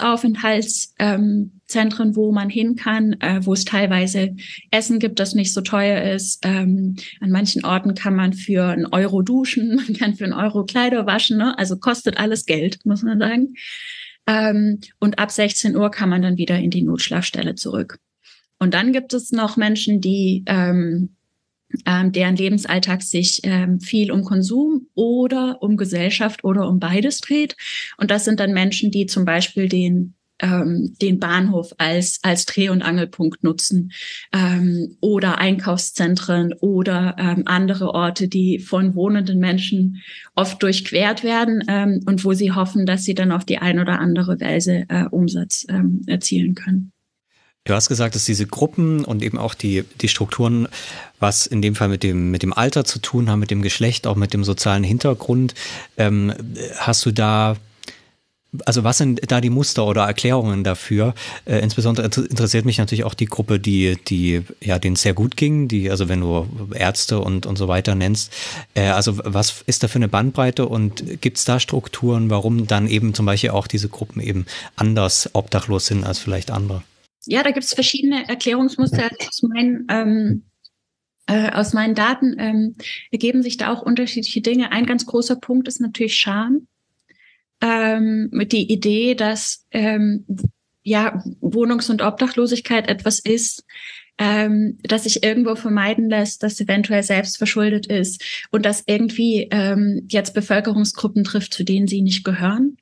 Tagesaufenthaltszentren, ähm, wo man hin kann, äh, wo es teilweise Essen gibt, das nicht so teuer ist. Ähm, an manchen Orten kann man für einen Euro duschen, man kann für einen Euro Kleider waschen, ne? Also kostet alles Geld, muss man sagen. Ähm, und ab sechzehn Uhr kann man dann wieder in die Notschlafstelle zurück. Und dann gibt es noch Menschen, die ähm, ähm, deren Lebensalltag sich ähm, viel um Konsum oder um Gesellschaft oder um beides dreht. Und das sind dann Menschen, die zum Beispiel den ähm, den Bahnhof als als Dreh- und Angelpunkt nutzen ähm, oder Einkaufszentren oder ähm, andere Orte, die von wohnenden Menschen oft durchquert werden ähm, und wo sie hoffen, dass sie dann auf die ein oder andere Weise äh, Umsatz ähm, erzielen können. Du hast gesagt, dass diese Gruppen und eben auch die, die Strukturen, was in dem Fall mit dem, mit dem Alter zu tun haben, mit dem Geschlecht, auch mit dem sozialen Hintergrund, ähm, hast du da, also was sind da die Muster oder Erklärungen dafür? Äh, insbesondere interessiert mich natürlich auch die Gruppe, die, die, ja, denen es sehr gut ging, die, also wenn du Ärzte und, und so weiter nennst. Äh, also was ist da für eine Bandbreite und gibt es da Strukturen, warum dann eben zum Beispiel auch diese Gruppen eben anders obdachlos sind als vielleicht andere? Ja, da gibt es verschiedene Erklärungsmuster. Aus meinen, ähm, äh, aus meinen Daten ähm, ergeben sich da auch unterschiedliche Dinge. Ein ganz großer Punkt ist natürlich Scham. Ähm, mit die Idee, dass ähm, ja Wohnungs- und Obdachlosigkeit etwas ist, ähm, das sich irgendwo vermeiden lässt, das eventuell selbst verschuldet ist und das irgendwie ähm, jetzt Bevölkerungsgruppen trifft, zu denen sie nicht gehören.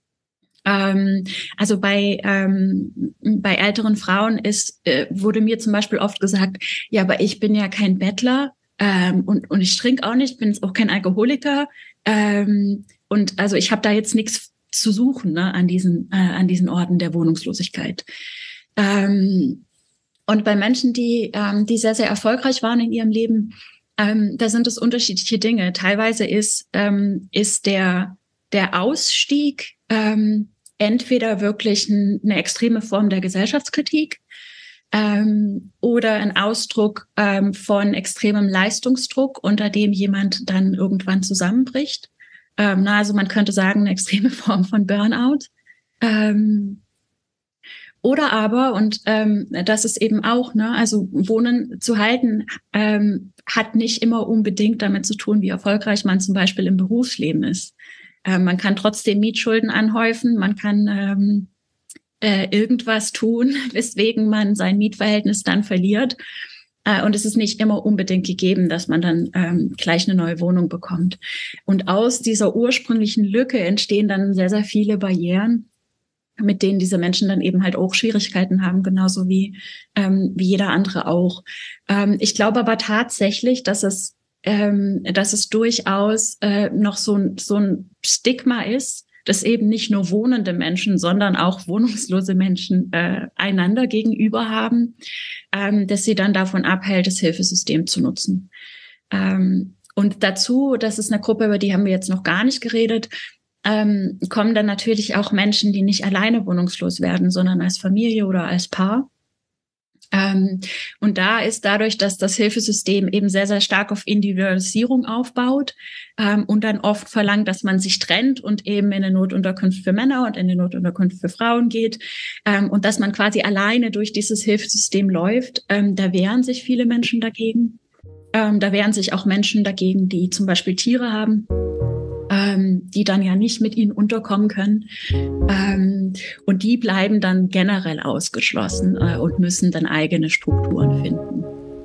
Ähm, also bei ähm, bei älteren Frauen ist äh, wurde mir zum Beispiel oft gesagt, ja, aber ich bin ja kein Bettler ähm, und und ich trinke auch nicht, bin jetzt auch kein Alkoholiker. Ähm, Und also ich habe da jetzt nichts zu suchen, ne, an diesen äh, an diesen Orten der Wohnungslosigkeit. Ähm, und bei Menschen, die ähm, die sehr sehr erfolgreich waren in ihrem Leben, ähm, da sind es unterschiedliche Dinge. Teilweise ist ähm, ist der der Ausstieg ähm, entweder wirklich ein, eine extreme Form der Gesellschaftskritik ähm, oder ein Ausdruck ähm, von extremem Leistungsdruck, unter dem jemand dann irgendwann zusammenbricht. Ähm, na, also man könnte sagen, eine extreme Form von Burnout. Ähm, oder aber, und ähm, das ist eben auch, ne, also Wohnen zu halten, ähm, hat nicht immer unbedingt damit zu tun, wie erfolgreich man zum Beispiel im Berufsleben ist. Ähm, man kann trotzdem Mietschulden anhäufen, man kann ähm, äh, irgendwas tun, weswegen man sein Mietverhältnis dann verliert. Äh, und es ist nicht immer unbedingt gegeben, dass man dann ähm, gleich eine neue Wohnung bekommt. Und aus dieser ursprünglichen Lücke entstehen dann sehr, sehr viele Barrieren, mit denen diese Menschen dann eben halt auch Schwierigkeiten haben, genauso wie ähm, wie jeder andere auch. Ähm, ich glaube aber tatsächlich, dass es ähm, dass es durchaus äh, noch so, so ein Stigma ist, dass eben nicht nur wohnende Menschen, sondern auch wohnungslose Menschen äh, einander gegenüber haben, ähm, dass sie dann davon abhält, das Hilfesystem zu nutzen. Ähm, und dazu, das ist eine Gruppe, über die haben wir jetzt noch gar nicht geredet, ähm, kommen dann natürlich auch Menschen, die nicht alleine wohnungslos werden, sondern als Familie oder als Paar. Ähm, und da ist dadurch, dass das Hilfesystem eben sehr, sehr stark auf Individualisierung aufbaut ähm, und dann oft verlangt, dass man sich trennt und eben in eine Notunterkunft für Männer und in eine Notunterkunft für Frauen geht ähm, und dass man quasi alleine durch dieses Hilfesystem läuft, ähm, da wehren sich viele Menschen dagegen. Ähm, da wehren sich auch Menschen dagegen, die zum Beispiel Tiere haben, ähm, die dann ja nicht mit ihnen unterkommen können. Ähm, und die bleiben dann generell ausgeschlossen äh, und müssen dann eigene Strukturen finden.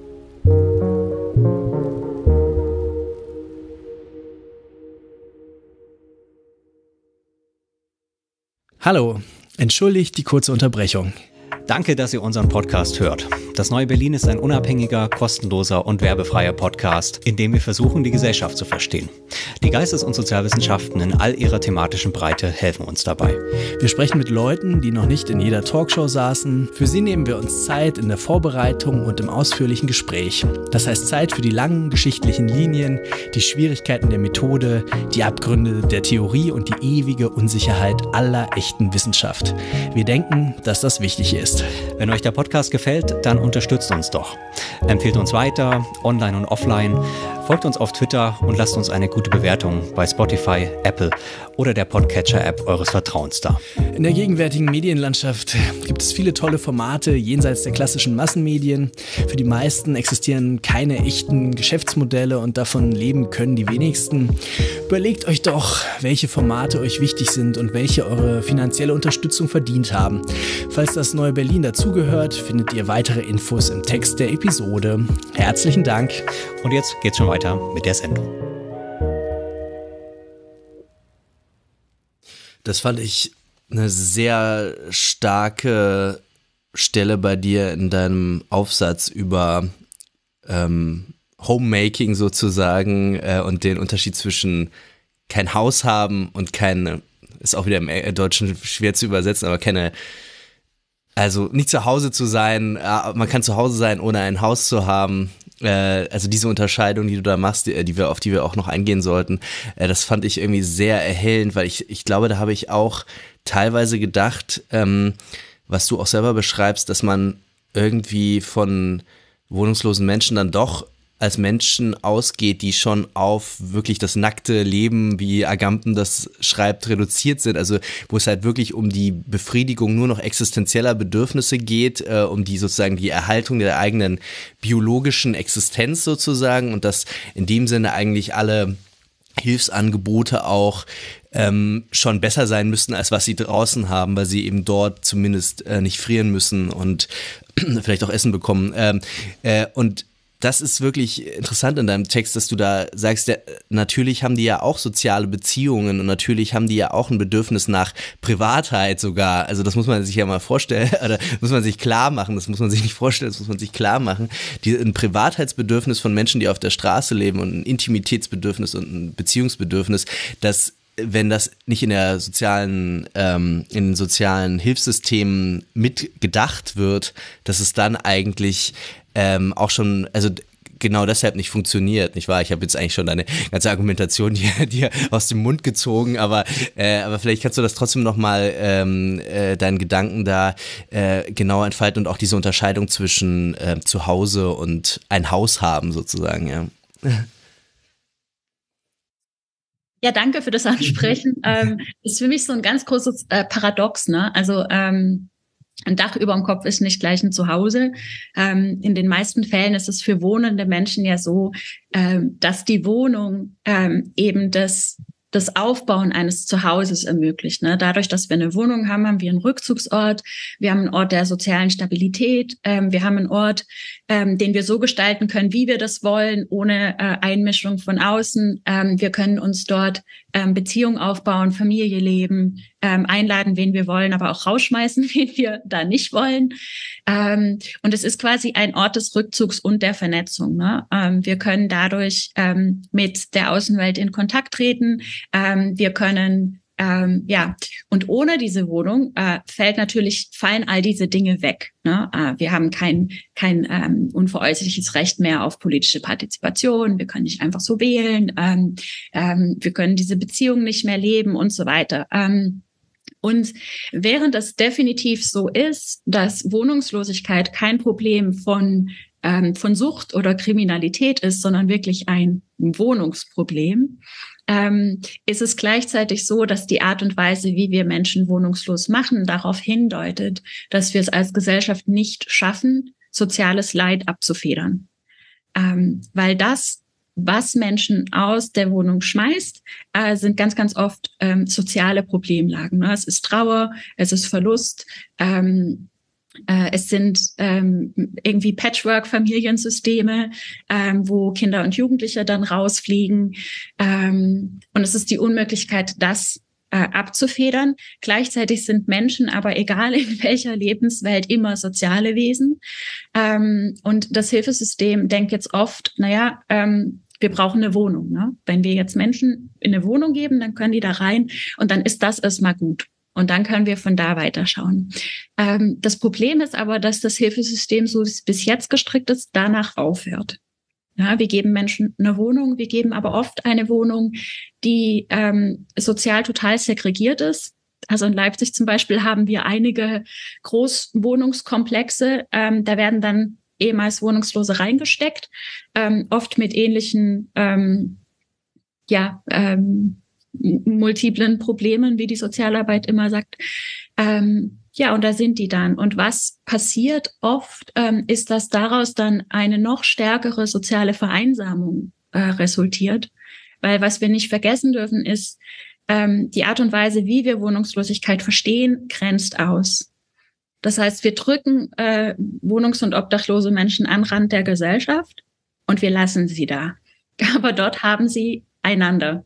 Hallo, entschuldigt die kurze Unterbrechung. Danke, dass ihr unseren Podcast hört. Das Neue Berlin ist ein unabhängiger, kostenloser und werbefreier Podcast, in dem wir versuchen, die Gesellschaft zu verstehen. Die Geistes- und Sozialwissenschaften in all ihrer thematischen Breite helfen uns dabei. Wir sprechen mit Leuten, die noch nicht in jeder Talkshow saßen. Für sie nehmen wir uns Zeit in der Vorbereitung und im ausführlichen Gespräch. Das heißt Zeit für die langen geschichtlichen Linien, die Schwierigkeiten der Methode, die Abgründe der Theorie und die ewige Unsicherheit aller echten Wissenschaft. Wir denken, dass das wichtig ist. Wenn euch der Podcast gefällt, dann unterstützt uns doch. Empfehlt uns weiter, online und offline. Folgt uns auf Twitter und lasst uns eine gute Bewertung bei Spotify, Apple oder der Podcatcher-App eures Vertrauens da. In der gegenwärtigen Medienlandschaft gibt es viele tolle Formate jenseits der klassischen Massenmedien. Für die meisten existieren keine echten Geschäftsmodelle und davon leben können die wenigsten. Überlegt euch doch, welche Formate euch wichtig sind und welche eure finanzielle Unterstützung verdient haben. Falls das Neue Berlin dazugehört, findet ihr weitere Infos im Text der Episode. Herzlichen Dank. Und jetzt geht's schon weiter mit der Sendung. Das fand ich eine sehr starke Stelle bei dir in deinem Aufsatz über ähm, Homemaking sozusagen äh, und den Unterschied zwischen kein Haus haben und keine, ist auch wieder im Deutschen schwer zu übersetzen, aber keine, also nicht zu Hause zu sein, man kann zu Hause sein, ohne ein Haus zu haben. Also diese Unterscheidung, die du da machst, die, die wir, auf die wir auch noch eingehen sollten, das fand ich irgendwie sehr erhellend, weil ich, ich glaube, da habe ich auch teilweise gedacht, ähm, was du auch selber beschreibst, dass man irgendwie von wohnungslosen Menschen dann doch als Menschen ausgeht, die schon auf wirklich das nackte Leben, wie Agamben das schreibt, reduziert sind. Also wo es halt wirklich um die Befriedigung nur noch existenzieller Bedürfnisse geht, äh, um die sozusagen die Erhaltung der eigenen biologischen Existenz sozusagen und dass in dem Sinne eigentlich alle Hilfsangebote auch ähm, schon besser sein müssten, als was sie draußen haben, weil sie eben dort zumindest äh, nicht frieren müssen und vielleicht auch Essen bekommen. Ähm, äh, und das ist wirklich interessant in deinem Text, dass du da sagst, ja, natürlich haben die ja auch soziale Beziehungen und natürlich haben die ja auch ein Bedürfnis nach Privatheit sogar. Also das muss man sich ja mal vorstellen, oder muss man sich klar machen, das muss man sich nicht vorstellen, das muss man sich klar machen. Die, ein Privatheitsbedürfnis von Menschen, die auf der Straße leben und ein Intimitätsbedürfnis und ein Beziehungsbedürfnis, das wenn das nicht in der sozialen, ähm, in den sozialen Hilfssystemen mitgedacht wird, dass es dann eigentlich ähm, auch schon, also genau deshalb nicht funktioniert, nicht wahr? Ich habe jetzt eigentlich schon deine ganze Argumentation dir, dir aus dem Mund gezogen, aber, äh, aber vielleicht kannst du das trotzdem nochmal, ähm, äh, deinen Gedanken da äh, genauer entfalten und auch diese Unterscheidung zwischen äh, zu Hause und ein Haus haben sozusagen, ja. Ja, danke für das Ansprechen. ähm, ist für mich so ein ganz großes äh, Paradox, ne? Also ähm, ein Dach über dem Kopf ist nicht gleich ein Zuhause. Ähm, in den meisten Fällen ist es für wohnende Menschen ja so, ähm, dass die Wohnung ähm, eben das das Aufbauen eines Zuhauses ermöglicht. Ne? Dadurch, dass wir eine Wohnung haben, haben wir einen Rückzugsort, wir haben einen Ort der sozialen Stabilität, ähm, wir haben einen Ort, ähm, den wir so gestalten können, wie wir das wollen, ohne äh, Einmischung von außen. Ähm, wir können uns dort ähm, Beziehungen aufbauen, Familie leben, ähm, einladen, wen wir wollen, aber auch rausschmeißen, wen wir da nicht wollen. Ähm, und es ist quasi ein Ort des Rückzugs und der Vernetzung. Ne? Ähm, wir können dadurch ähm, mit der Außenwelt in Kontakt treten. Ähm, wir können, ähm, ja, und ohne diese Wohnung äh, fällt natürlich, fallen all diese Dinge weg. Ne? Äh, wir haben kein, kein ähm, unveräußerliches Recht mehr auf politische Partizipation. Wir können nicht einfach so wählen. Ähm, ähm, wir können diese Beziehungen nicht mehr leben und so weiter. Ähm, Und während das definitiv so ist, dass Wohnungslosigkeit kein Problem von, ähm, von Sucht oder Kriminalität ist, sondern wirklich ein Wohnungsproblem, ähm, ist es gleichzeitig so, dass die Art und Weise, wie wir Menschen wohnungslos machen, darauf hindeutet, dass wir es als Gesellschaft nicht schaffen, soziales Leid abzufedern. Ähm, weil das, was Menschen aus der Wohnung schmeißt, äh, sind ganz, ganz oft ähm, soziale Problemlagen. Ne? Es ist Trauer, es ist Verlust, ähm, äh, es sind ähm, irgendwie Patchwork-Familiensysteme, ähm, wo Kinder und Jugendliche dann rausfliegen. Ähm, und es ist die Unmöglichkeit, das äh, abzufedern. Gleichzeitig sind Menschen aber, egal in welcher Lebenswelt, immer soziale Wesen. Ähm, und das Hilfesystem denkt jetzt oft, naja, ähm, wir brauchen eine Wohnung. Ne? Wenn wir jetzt Menschen in eine Wohnung geben, dann können die da rein und dann ist das erstmal gut. Und dann können wir von da weiterschauen. Ähm, das Problem ist aber, dass das Hilfesystem, so wie es bis jetzt gestrickt ist, danach aufhört. Ja, wir geben Menschen eine Wohnung, wir geben aber oft eine Wohnung, die ähm, sozial total segregiert ist. Also in Leipzig zum Beispiel haben wir einige Großwohnungskomplexe. Ähm, da werden dann ehemals Wohnungslose reingesteckt, ähm, oft mit ähnlichen ähm, ja, ähm, multiplen Problemen, wie die Sozialarbeit immer sagt. Ähm, ja, und da sind die dann. Und was passiert oft, ähm, ist, dass daraus dann eine noch stärkere soziale Vereinsamung äh, resultiert. Weil was wir nicht vergessen dürfen, ist, ähm, die Art und Weise, wie wir Wohnungslosigkeit verstehen, grenzt aus. Das heißt, wir drücken äh, wohnungs- und obdachlose Menschen an den Rand der Gesellschaft und wir lassen sie da. Aber dort haben sie einander.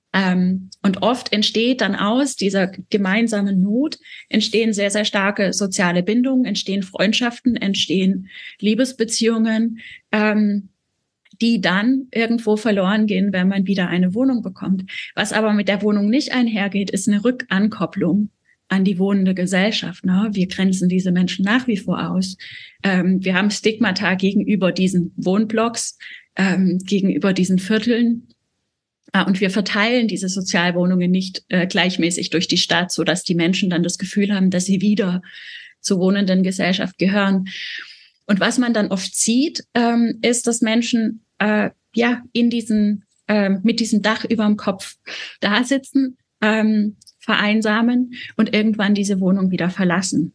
Ähm, und oft entsteht dann aus dieser gemeinsamen Not, entstehen sehr, sehr starke soziale Bindungen, entstehen Freundschaften, entstehen Liebesbeziehungen, ähm, die dann irgendwo verloren gehen, wenn man wieder eine Wohnung bekommt. Was aber mit der Wohnung nicht einhergeht, ist eine Rückankopplung an die wohnende Gesellschaft. Ne? Wir grenzen diese Menschen nach wie vor aus. Ähm, wir haben Stigmata gegenüber diesen Wohnblocks, ähm, gegenüber diesen Vierteln. Äh, und wir verteilen diese Sozialwohnungen nicht äh, gleichmäßig durch die Stadt, sodass die Menschen dann das Gefühl haben, dass sie wieder zur wohnenden Gesellschaft gehören. Und was man dann oft sieht, ähm, ist, dass Menschen äh, ja in diesen äh, mit diesem Dach über dem Kopf da sitzen, ähm, vereinsamen und irgendwann diese Wohnung wieder verlassen.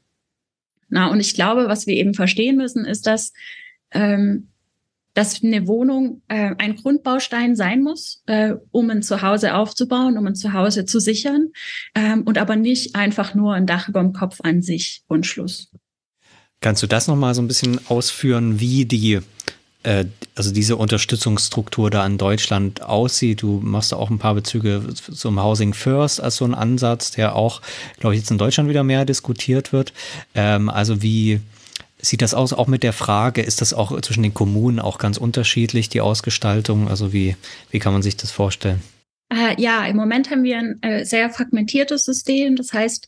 Na, und ich glaube, was wir eben verstehen müssen, ist, dass, ähm, dass eine Wohnung äh, ein Grundbaustein sein muss, äh, um ein Zuhause aufzubauen, um ein Zuhause zu sichern, ähm, und aber nicht einfach nur ein Dach über dem Kopf an sich und Schluss. Kannst du das nochmal so ein bisschen ausführen, wie die äh, also diese Unterstützungsstruktur da in Deutschland aussieht? Du machst da auch ein paar Bezüge zum Housing First als so ein Ansatz, der auch, glaube ich, jetzt in Deutschland wieder mehr diskutiert wird. Ähm, also wie sieht das aus, auch mit der Frage, ist das auch zwischen den Kommunen auch ganz unterschiedlich, die Ausgestaltung? Also wie, wie kann man sich das vorstellen? Äh, ja, im Moment haben wir ein äh, sehr fragmentiertes System. Das heißt,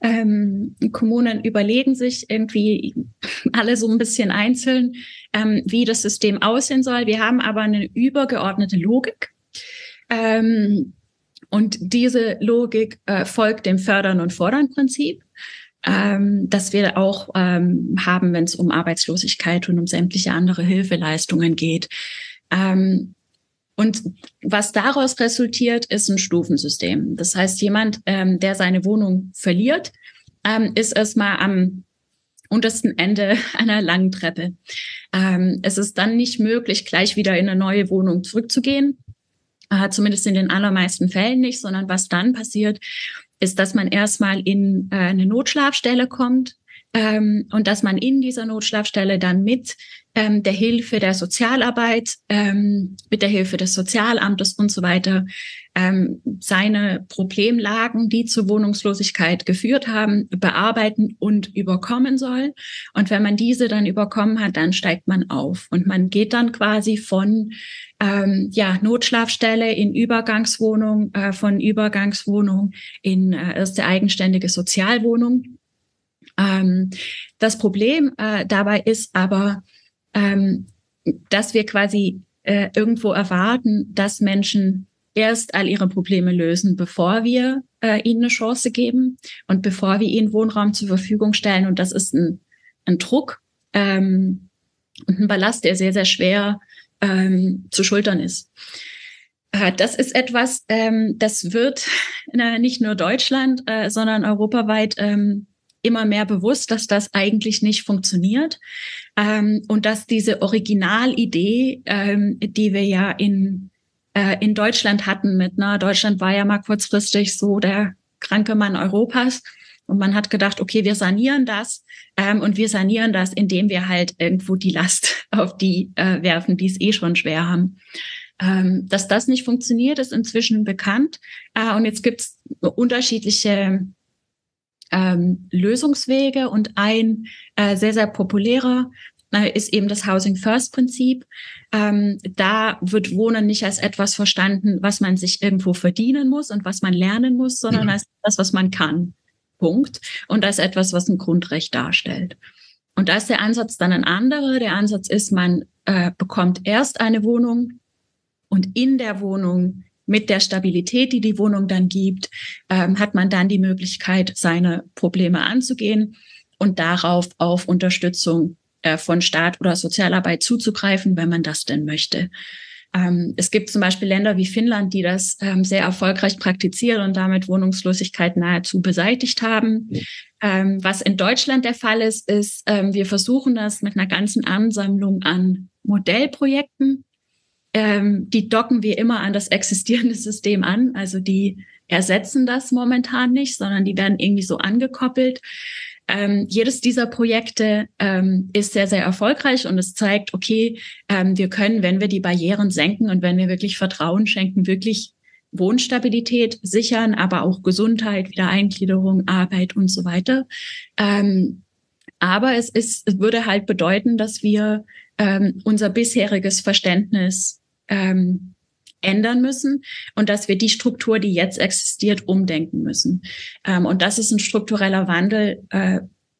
ähm, Kommunen überlegen sich irgendwie alle so ein bisschen einzeln, ähm, wie das System aussehen soll. Wir haben aber eine übergeordnete Logik. Ähm, und diese Logik äh, folgt dem Fördern- und Fordern-Prinzip, ähm, das wir auch ähm, haben, wenn es um Arbeitslosigkeit und um sämtliche andere Hilfeleistungen geht. Ähm, Und was daraus resultiert, ist ein Stufensystem. Das heißt, jemand, ähm, der seine Wohnung verliert, ähm, ist erstmal am untersten Ende einer langen Treppe. Ähm, es ist dann nicht möglich, gleich wieder in eine neue Wohnung zurückzugehen. äh, zumindest in den allermeisten Fällen nicht, sondern was dann passiert, ist, dass man erstmal in äh, eine Notschlafstelle kommt ähm, und dass man in dieser Notschlafstelle dann mit ähm, der Hilfe der Sozialarbeit, ähm, mit der Hilfe des Sozialamtes und so weiter ähm, seine Problemlagen, die zur Wohnungslosigkeit geführt haben, bearbeiten und überkommen soll. Und wenn man diese dann überkommen hat, dann steigt man auf und man geht dann quasi von ähm, ja Notschlafstelle in Übergangswohnung, äh, von Übergangswohnung in äh, erste eigenständige Sozialwohnung. Ähm, das Problem äh, dabei ist aber, ähm, dass wir quasi äh, irgendwo erwarten, dass Menschen erst all ihre Probleme lösen, bevor wir äh, ihnen eine Chance geben und bevor wir ihnen Wohnraum zur Verfügung stellen. Und das ist ein, ein Druck ähm, und ein Ballast, der sehr, sehr schwer ähm, zu schultern ist. Äh, das ist etwas, ähm, das wird äh, nicht nur Deutschland, äh, sondern europaweit ähm, immer mehr bewusst, dass das eigentlich nicht funktioniert ähm, und dass diese Originalidee, ähm, die wir ja in in Deutschland hatten mit, na, Deutschland war ja mal kurzfristig so der kranke Mann Europas und man hat gedacht, okay, wir sanieren das ähm, und wir sanieren das, indem wir halt irgendwo die Last auf die äh, werfen, die es eh schon schwer haben. Ähm, dass das nicht funktioniert, ist inzwischen bekannt äh, und jetzt gibt's unterschiedliche ähm, Lösungswege und ein äh, sehr, sehr populärer ist eben das Housing-First-Prinzip. Ähm, da wird Wohnen nicht als etwas verstanden, was man sich irgendwo verdienen muss und was man lernen muss, sondern mhm. als etwas, was man kann. Punkt. Und als etwas, was ein Grundrecht darstellt. Und da ist der Ansatz dann ein anderer. Der Ansatz ist, man äh, bekommt erst eine Wohnung und in der Wohnung mit der Stabilität, die die Wohnung dann gibt, ähm, hat man dann die Möglichkeit, seine Probleme anzugehen und darauf auf Unterstützung von Staat oder Sozialarbeit zuzugreifen, wenn man das denn möchte. Ähm, es gibt zum Beispiel Länder wie Finnland, die das ähm, sehr erfolgreich praktizieren und damit Wohnungslosigkeit nahezu beseitigt haben. Ähm, was in Deutschland der Fall ist, ist, ähm, wir versuchen das mit einer ganzen Ansammlung an Modellprojekten. Ähm, die docken wir immer an das existierende System an. Also die ersetzen das momentan nicht, sondern die werden irgendwie so angekoppelt. Ähm, jedes dieser Projekte ähm, ist sehr, sehr erfolgreich und es zeigt, okay, ähm, wir können, wenn wir die Barrieren senken und wenn wir wirklich Vertrauen schenken, wirklich Wohnstabilität sichern, aber auch Gesundheit, Wiedereingliederung, Arbeit und so weiter. Ähm, aber es ist, es würde halt bedeuten, dass wir ähm, unser bisheriges Verständnis ähm, ändern müssen und dass wir die Struktur, die jetzt existiert, umdenken müssen. Ähm, und das ist ein struktureller Wandel. Äh,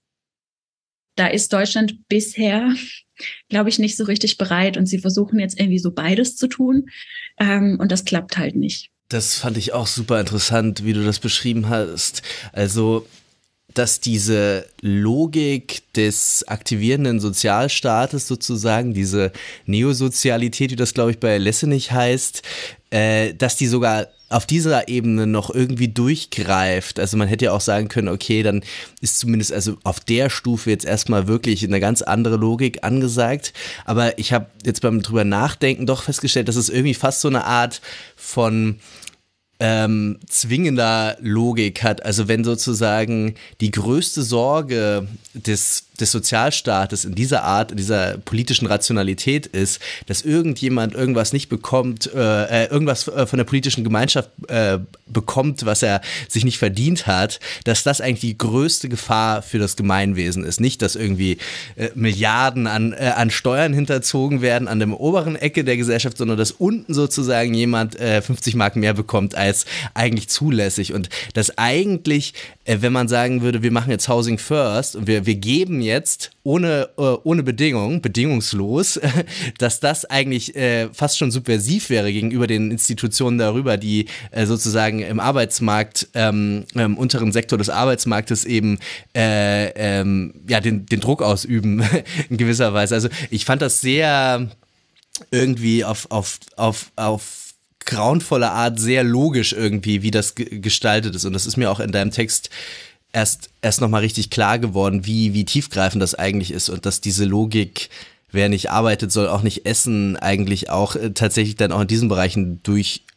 da ist Deutschland bisher, glaube ich, nicht so richtig bereit und sie versuchen jetzt irgendwie so beides zu tun. Ähm, und das klappt halt nicht. Das fand ich auch super interessant, wie du das beschrieben hast. Also, dass diese Logik des aktivierenden Sozialstaates sozusagen, diese Neosozialität, wie das glaube ich bei Lessenich heißt, äh, dass die sogar auf dieser Ebene noch irgendwie durchgreift. Also man hätte ja auch sagen können, okay, dann ist zumindest also auf der Stufe jetzt erstmal wirklich eine ganz andere Logik angesagt. Aber ich habe jetzt beim drüber nachdenken doch festgestellt, dass es irgendwie fast so eine Art von Ähm, zwingender Logik hat. Also wenn sozusagen die größte Sorge des, des Sozialstaates in dieser Art, in dieser politischen Rationalität ist, dass irgendjemand irgendwas nicht bekommt, äh, irgendwas von der politischen Gemeinschaft äh, bekommt, was er sich nicht verdient hat, dass das eigentlich die größte Gefahr für das Gemeinwesen ist. Nicht, dass irgendwie äh, Milliarden an, äh, an Steuern hinterzogen werden an der oberen Ecke der Gesellschaft, sondern dass unten sozusagen jemand äh, fünfzig Mark mehr bekommt als eigentlich zulässig. Und dass eigentlich, äh, wenn man sagen würde, wir machen jetzt Housing First und wir, wir geben jetzt ohne, äh, ohne Bedingung, bedingungslos, äh, dass das eigentlich äh, fast schon subversiv wäre gegenüber den Institutionen darüber, die äh, sozusagen im Arbeitsmarkt, ähm, im unteren Sektor des Arbeitsmarktes eben äh, ähm, ja, den, den Druck ausüben in gewisser Weise. Also ich fand das sehr irgendwie auf, auf, auf, auf grauenvolle Art sehr logisch irgendwie, wie das g- gestaltet ist. Und das ist mir auch in deinem Text erst, erst nochmal richtig klar geworden, wie, wie tiefgreifend das eigentlich ist und dass diese Logik, wer nicht arbeitet, soll auch nicht essen, eigentlich auch äh, tatsächlich dann auch in diesen Bereichen durch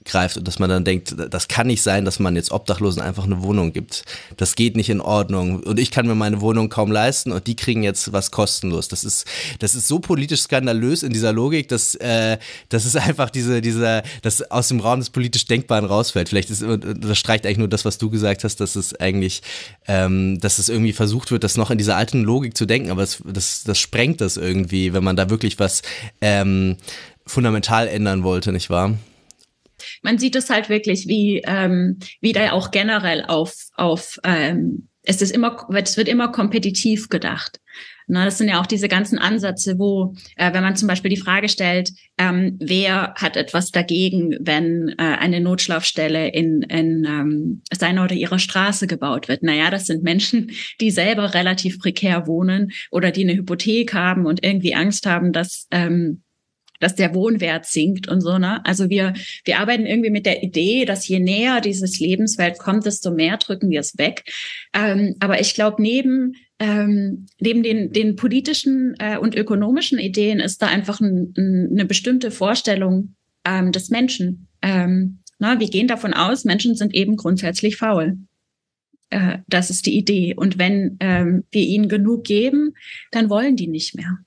greift und dass man dann denkt, das kann nicht sein, dass man jetzt Obdachlosen einfach eine Wohnung gibt. Das geht nicht in Ordnung und ich kann mir meine Wohnung kaum leisten und die kriegen jetzt was kostenlos. Das ist, das ist so politisch skandalös in dieser Logik, dass, äh, dass es einfach diese, dieser, das aus dem Raum des politisch Denkbaren rausfällt. Vielleicht ist, das streicht eigentlich nur das, was du gesagt hast, dass es eigentlich, ähm, dass es irgendwie versucht wird, das noch in dieser alten Logik zu denken, aber das, das, das sprengt das irgendwie, wenn man da wirklich was ähm, fundamental ändern wollte, nicht wahr? Man sieht es halt wirklich, wie, ähm, wie da auch generell auf, auf ähm, es ist immer, es wird immer kompetitiv gedacht. Na, das sind ja auch diese ganzen Ansätze, wo, äh, wenn man zum Beispiel die Frage stellt, ähm, wer hat etwas dagegen, wenn äh, eine Notschlafstelle in, in ähm, seiner oder ihrer Straße gebaut wird? Naja, das sind Menschen, die selber relativ prekär wohnen oder die eine Hypothek haben und irgendwie Angst haben, dass ähm, dass der Wohnwert sinkt und so, ne? Also wir, wir arbeiten irgendwie mit der Idee, dass je näher dieses Lebenswelt kommt, desto mehr drücken wir es weg. Ähm, aber ich glaube, neben, ähm, neben den, den politischen äh, und ökonomischen Ideen ist da einfach ein, ein, eine bestimmte Vorstellung ähm, des Menschen. Ähm, na, wir gehen davon aus, Menschen sind eben grundsätzlich faul. Äh, das ist die Idee. Und wenn ähm, wir ihnen genug geben, dann wollen die nicht mehr.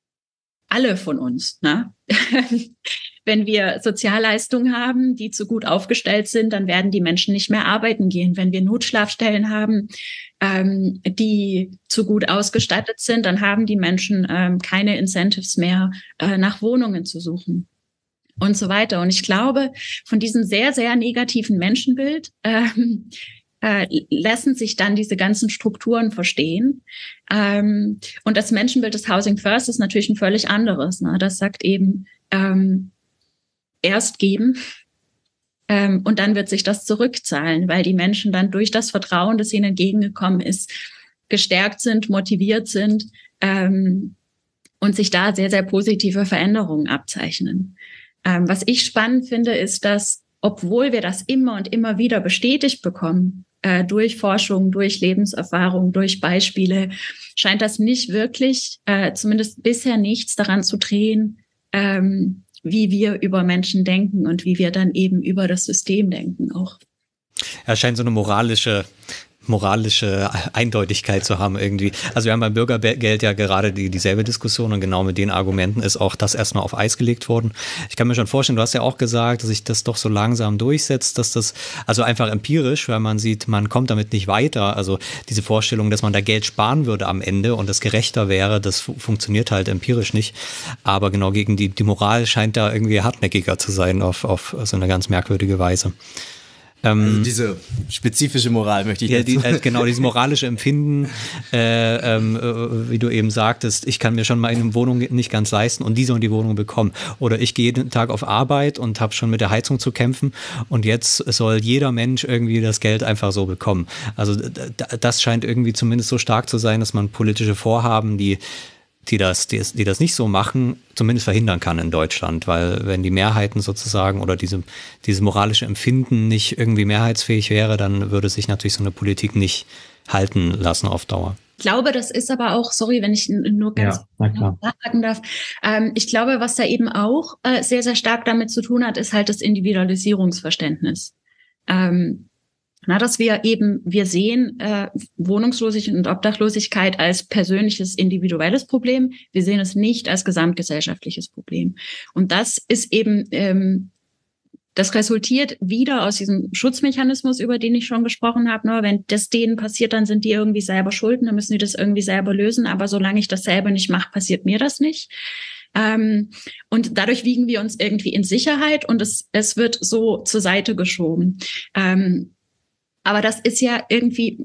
Alle von uns, ne? Wenn wir Sozialleistungen haben, die zu gut aufgestellt sind, dann werden die Menschen nicht mehr arbeiten gehen. Wenn wir Notschlafstellen haben, ähm, die zu gut ausgestattet sind, dann haben die Menschen ähm, keine Incentives mehr, äh, nach Wohnungen zu suchen und so weiter. Und ich glaube, von diesem sehr, sehr negativen Menschenbild ähm, Äh, lassen sich dann diese ganzen Strukturen verstehen. Ähm, und das Menschenbild des Housing First ist natürlich ein völlig anderes. Ne? Das sagt eben, ähm, erst geben ähm, und dann wird sich das zurückzahlen, weil die Menschen dann durch das Vertrauen, das ihnen entgegengekommen ist, gestärkt sind, motiviert sind ähm, und sich da sehr, sehr positive Veränderungen abzeichnen. Ähm, was ich spannend finde, ist, dass obwohl wir das immer und immer wieder bestätigt bekommen, äh, durch Forschung, durch Lebenserfahrung, durch Beispiele, scheint das nicht wirklich, äh, zumindest bisher nichts daran zu drehen, ähm, wie wir über Menschen denken und wie wir dann eben über das System denken auch. Er scheint so eine moralische moralische Eindeutigkeit zu haben irgendwie. Also wir haben beim Bürgergeld ja gerade die, dieselbe Diskussion und genau mit den Argumenten ist auch das erstmal auf Eis gelegt worden. Ich kann mir schon vorstellen, du hast ja auch gesagt, dass sich das doch so langsam durchsetzt, dass das, also einfach empirisch, weil man sieht, man kommt damit nicht weiter. Also diese Vorstellung, dass man da Geld sparen würde am Ende und das gerechter wäre, das fu- funktioniert halt empirisch nicht. Aber genau gegen die, die Moral scheint da irgendwie hartnäckiger zu sein auf, auf so eine ganz merkwürdige Weise. Also diese spezifische Moral möchte ich ja, dazu. Die, äh, genau, dieses moralische Empfinden, äh, ähm, äh, wie du eben sagtest, ich kann mir schon mal eine Wohnung nicht ganz leisten und diese und die Wohnung bekommen. Oder ich gehe jeden Tag auf Arbeit und habe schon mit der Heizung zu kämpfen und jetzt soll jeder Mensch irgendwie das Geld einfach so bekommen. Also d- das scheint irgendwie zumindest so stark zu sein, dass man politische Vorhaben, die die das, die, die das nicht so machen, zumindest verhindern kann in Deutschland, weil wenn die Mehrheiten sozusagen oder diese, dieses moralische Empfinden nicht irgendwie mehrheitsfähig wäre, dann würde sich natürlich so eine Politik nicht halten lassen auf Dauer. Ich glaube, das ist aber auch, sorry, wenn ich nur ganz ja, nachhaken darf, ähm, ich glaube, was da eben auch äh, sehr, sehr stark damit zu tun hat, ist halt das Individualisierungsverständnis. Ähm, Na, dass wir eben, wir sehen äh, Wohnungslosigkeit und Obdachlosigkeit als persönliches, individuelles Problem. Wir sehen es nicht als gesamtgesellschaftliches Problem. Und das ist eben, ähm, das resultiert wieder aus diesem Schutzmechanismus, über den ich schon gesprochen habe. Nur wenn das denen passiert, dann sind die irgendwie selber schuld, dann müssen die das irgendwie selber lösen. Aber solange ich das selber nicht mache, passiert mir das nicht. Ähm, und dadurch wiegen wir uns irgendwie in Sicherheit und es, es wird so zur Seite geschoben. Ähm, Aber das ist ja irgendwie,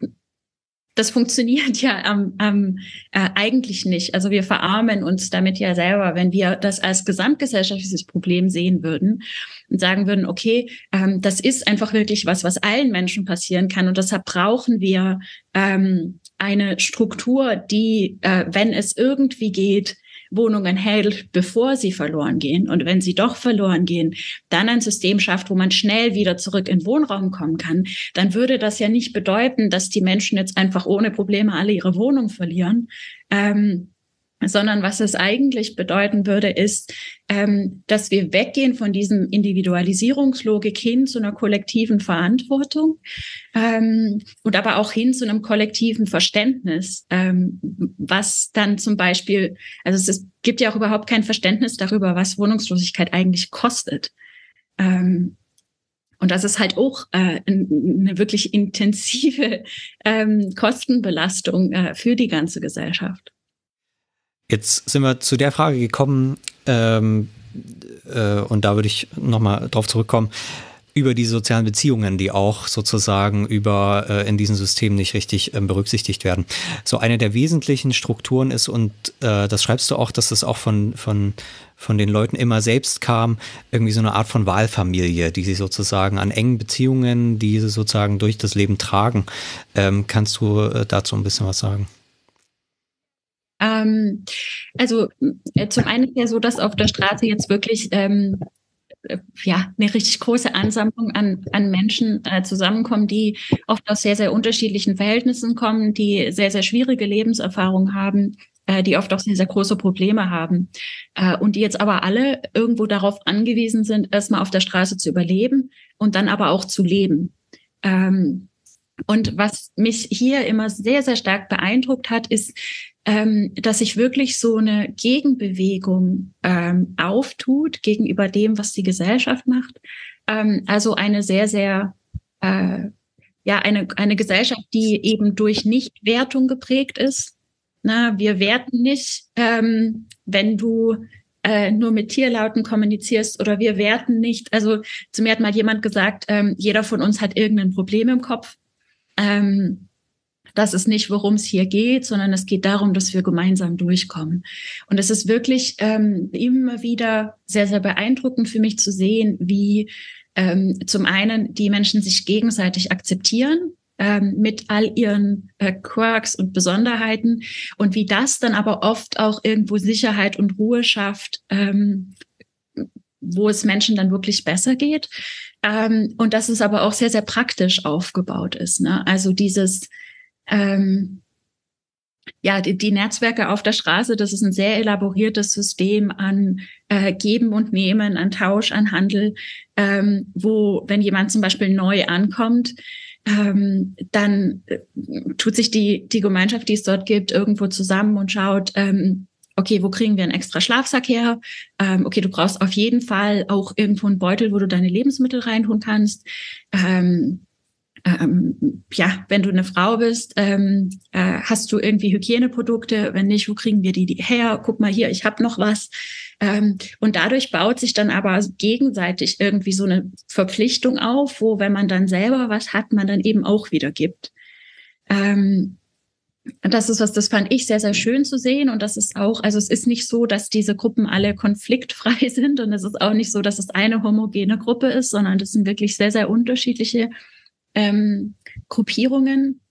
das funktioniert ja ähm, ähm, äh, eigentlich nicht. Also wir verarmen uns damit ja selber, wenn wir das als gesamtgesellschaftliches Problem sehen würden und sagen würden, okay, ähm, das ist einfach wirklich was, was allen Menschen passieren kann und deshalb brauchen wir ähm, eine Struktur, die, äh, wenn es irgendwie geht, Wohnungen hält, bevor sie verloren gehen. Und wenn sie doch verloren gehen, dann ein System schafft, wo man schnell wieder zurück in Wohnraum kommen kann, dann würde das ja nicht bedeuten, dass die Menschen jetzt einfach ohne Probleme alle ihre Wohnung verlieren, ähm, sondern was es eigentlich bedeuten würde, ist, ähm, dass wir weggehen von diesem Individualisierungslogik hin zu einer kollektiven Verantwortung ähm, und aber auch hin zu einem kollektiven Verständnis, ähm, was dann zum Beispiel, also es ist, gibt ja auch überhaupt kein Verständnis darüber, was Wohnungslosigkeit eigentlich kostet. Ähm, Und das ist halt auch äh, eine wirklich intensive ähm, Kostenbelastung äh, für die ganze Gesellschaft. Jetzt sind wir zu der Frage gekommen, ähm, äh, und da würde ich nochmal drauf zurückkommen, über die sozialen Beziehungen, die auch sozusagen über äh, in diesem System nicht richtig äh, berücksichtigt werden. So eine der wesentlichen Strukturen ist, und äh, das schreibst du auch, dass das auch von, von, von den Leuten immer selbst kam, irgendwie so eine Art von Wahlfamilie, die sie sozusagen an engen Beziehungen, die sie sozusagen durch das Leben tragen. Ähm, kannst du äh, dazu ein bisschen was sagen? Ähm, also äh, zum einen ist ja so, dass auf der Straße jetzt wirklich ähm, äh, ja eine richtig große Ansammlung an, an Menschen äh, zusammenkommen, die oft aus sehr, sehr unterschiedlichen Verhältnissen kommen, die sehr, sehr schwierige Lebenserfahrungen haben, äh, die oft auch sehr, sehr große Probleme haben äh, und die jetzt aber alle irgendwo darauf angewiesen sind, erstmal auf der Straße zu überleben und dann aber auch zu leben. Ähm, und was mich hier immer sehr, sehr stark beeindruckt hat, ist, ähm, dass sich wirklich so eine Gegenbewegung ähm, auftut gegenüber dem, was die Gesellschaft macht. Ähm, also eine sehr, sehr, äh, ja, eine, eine Gesellschaft, die eben durch Nichtwertung geprägt ist. Na, wir werten nicht, ähm, wenn du äh, nur mit Tierlauten kommunizierst, oder wir werten nicht. Also zu mir hat mal jemand gesagt, ähm, jeder von uns hat irgendein Problem im Kopf. Ähm, Das ist nicht, worum es hier geht, sondern es geht darum, dass wir gemeinsam durchkommen. Und es ist wirklich ähm, immer wieder sehr, sehr beeindruckend für mich zu sehen, wie ähm, zum einen die Menschen sich gegenseitig akzeptieren ähm, mit all ihren äh, Quirks und Besonderheiten, und wie das dann aber oft auch irgendwo Sicherheit und Ruhe schafft, ähm, wo es Menschen dann wirklich besser geht. Ähm, und dass es aber auch sehr, sehr praktisch aufgebaut ist, ne? Also dieses Ähm, ja, die, die Netzwerke auf der Straße, das ist ein sehr elaboriertes System an äh, Geben und Nehmen, an Tausch, an Handel, ähm, wo, wenn jemand zum Beispiel neu ankommt, ähm, dann äh, tut sich die, die Gemeinschaft, die es dort gibt, irgendwo zusammen und schaut, ähm, okay, wo kriegen wir einen extra Schlafsack her? Ähm, okay, du brauchst auf jeden Fall auch irgendwo einen Beutel, wo du deine Lebensmittel reintun kannst. Ähm, Ähm, ja, wenn du eine Frau bist, ähm, äh, hast du irgendwie Hygieneprodukte? Wenn nicht, wo kriegen wir die, die her? Guck mal hier, ich habe noch was. Ähm, und dadurch baut sich dann aber gegenseitig irgendwie so eine Verpflichtung auf, wo, wenn man dann selber was hat, man dann eben auch wieder gibt. Ähm, das ist was, das fand ich sehr, sehr schön zu sehen. Und das ist auch, also es ist nicht so, dass diese Gruppen alle konfliktfrei sind. Und es ist auch nicht so, dass es eine homogene Gruppe ist, sondern das sind wirklich sehr, sehr unterschiedliche Ähm, Gruppierungen.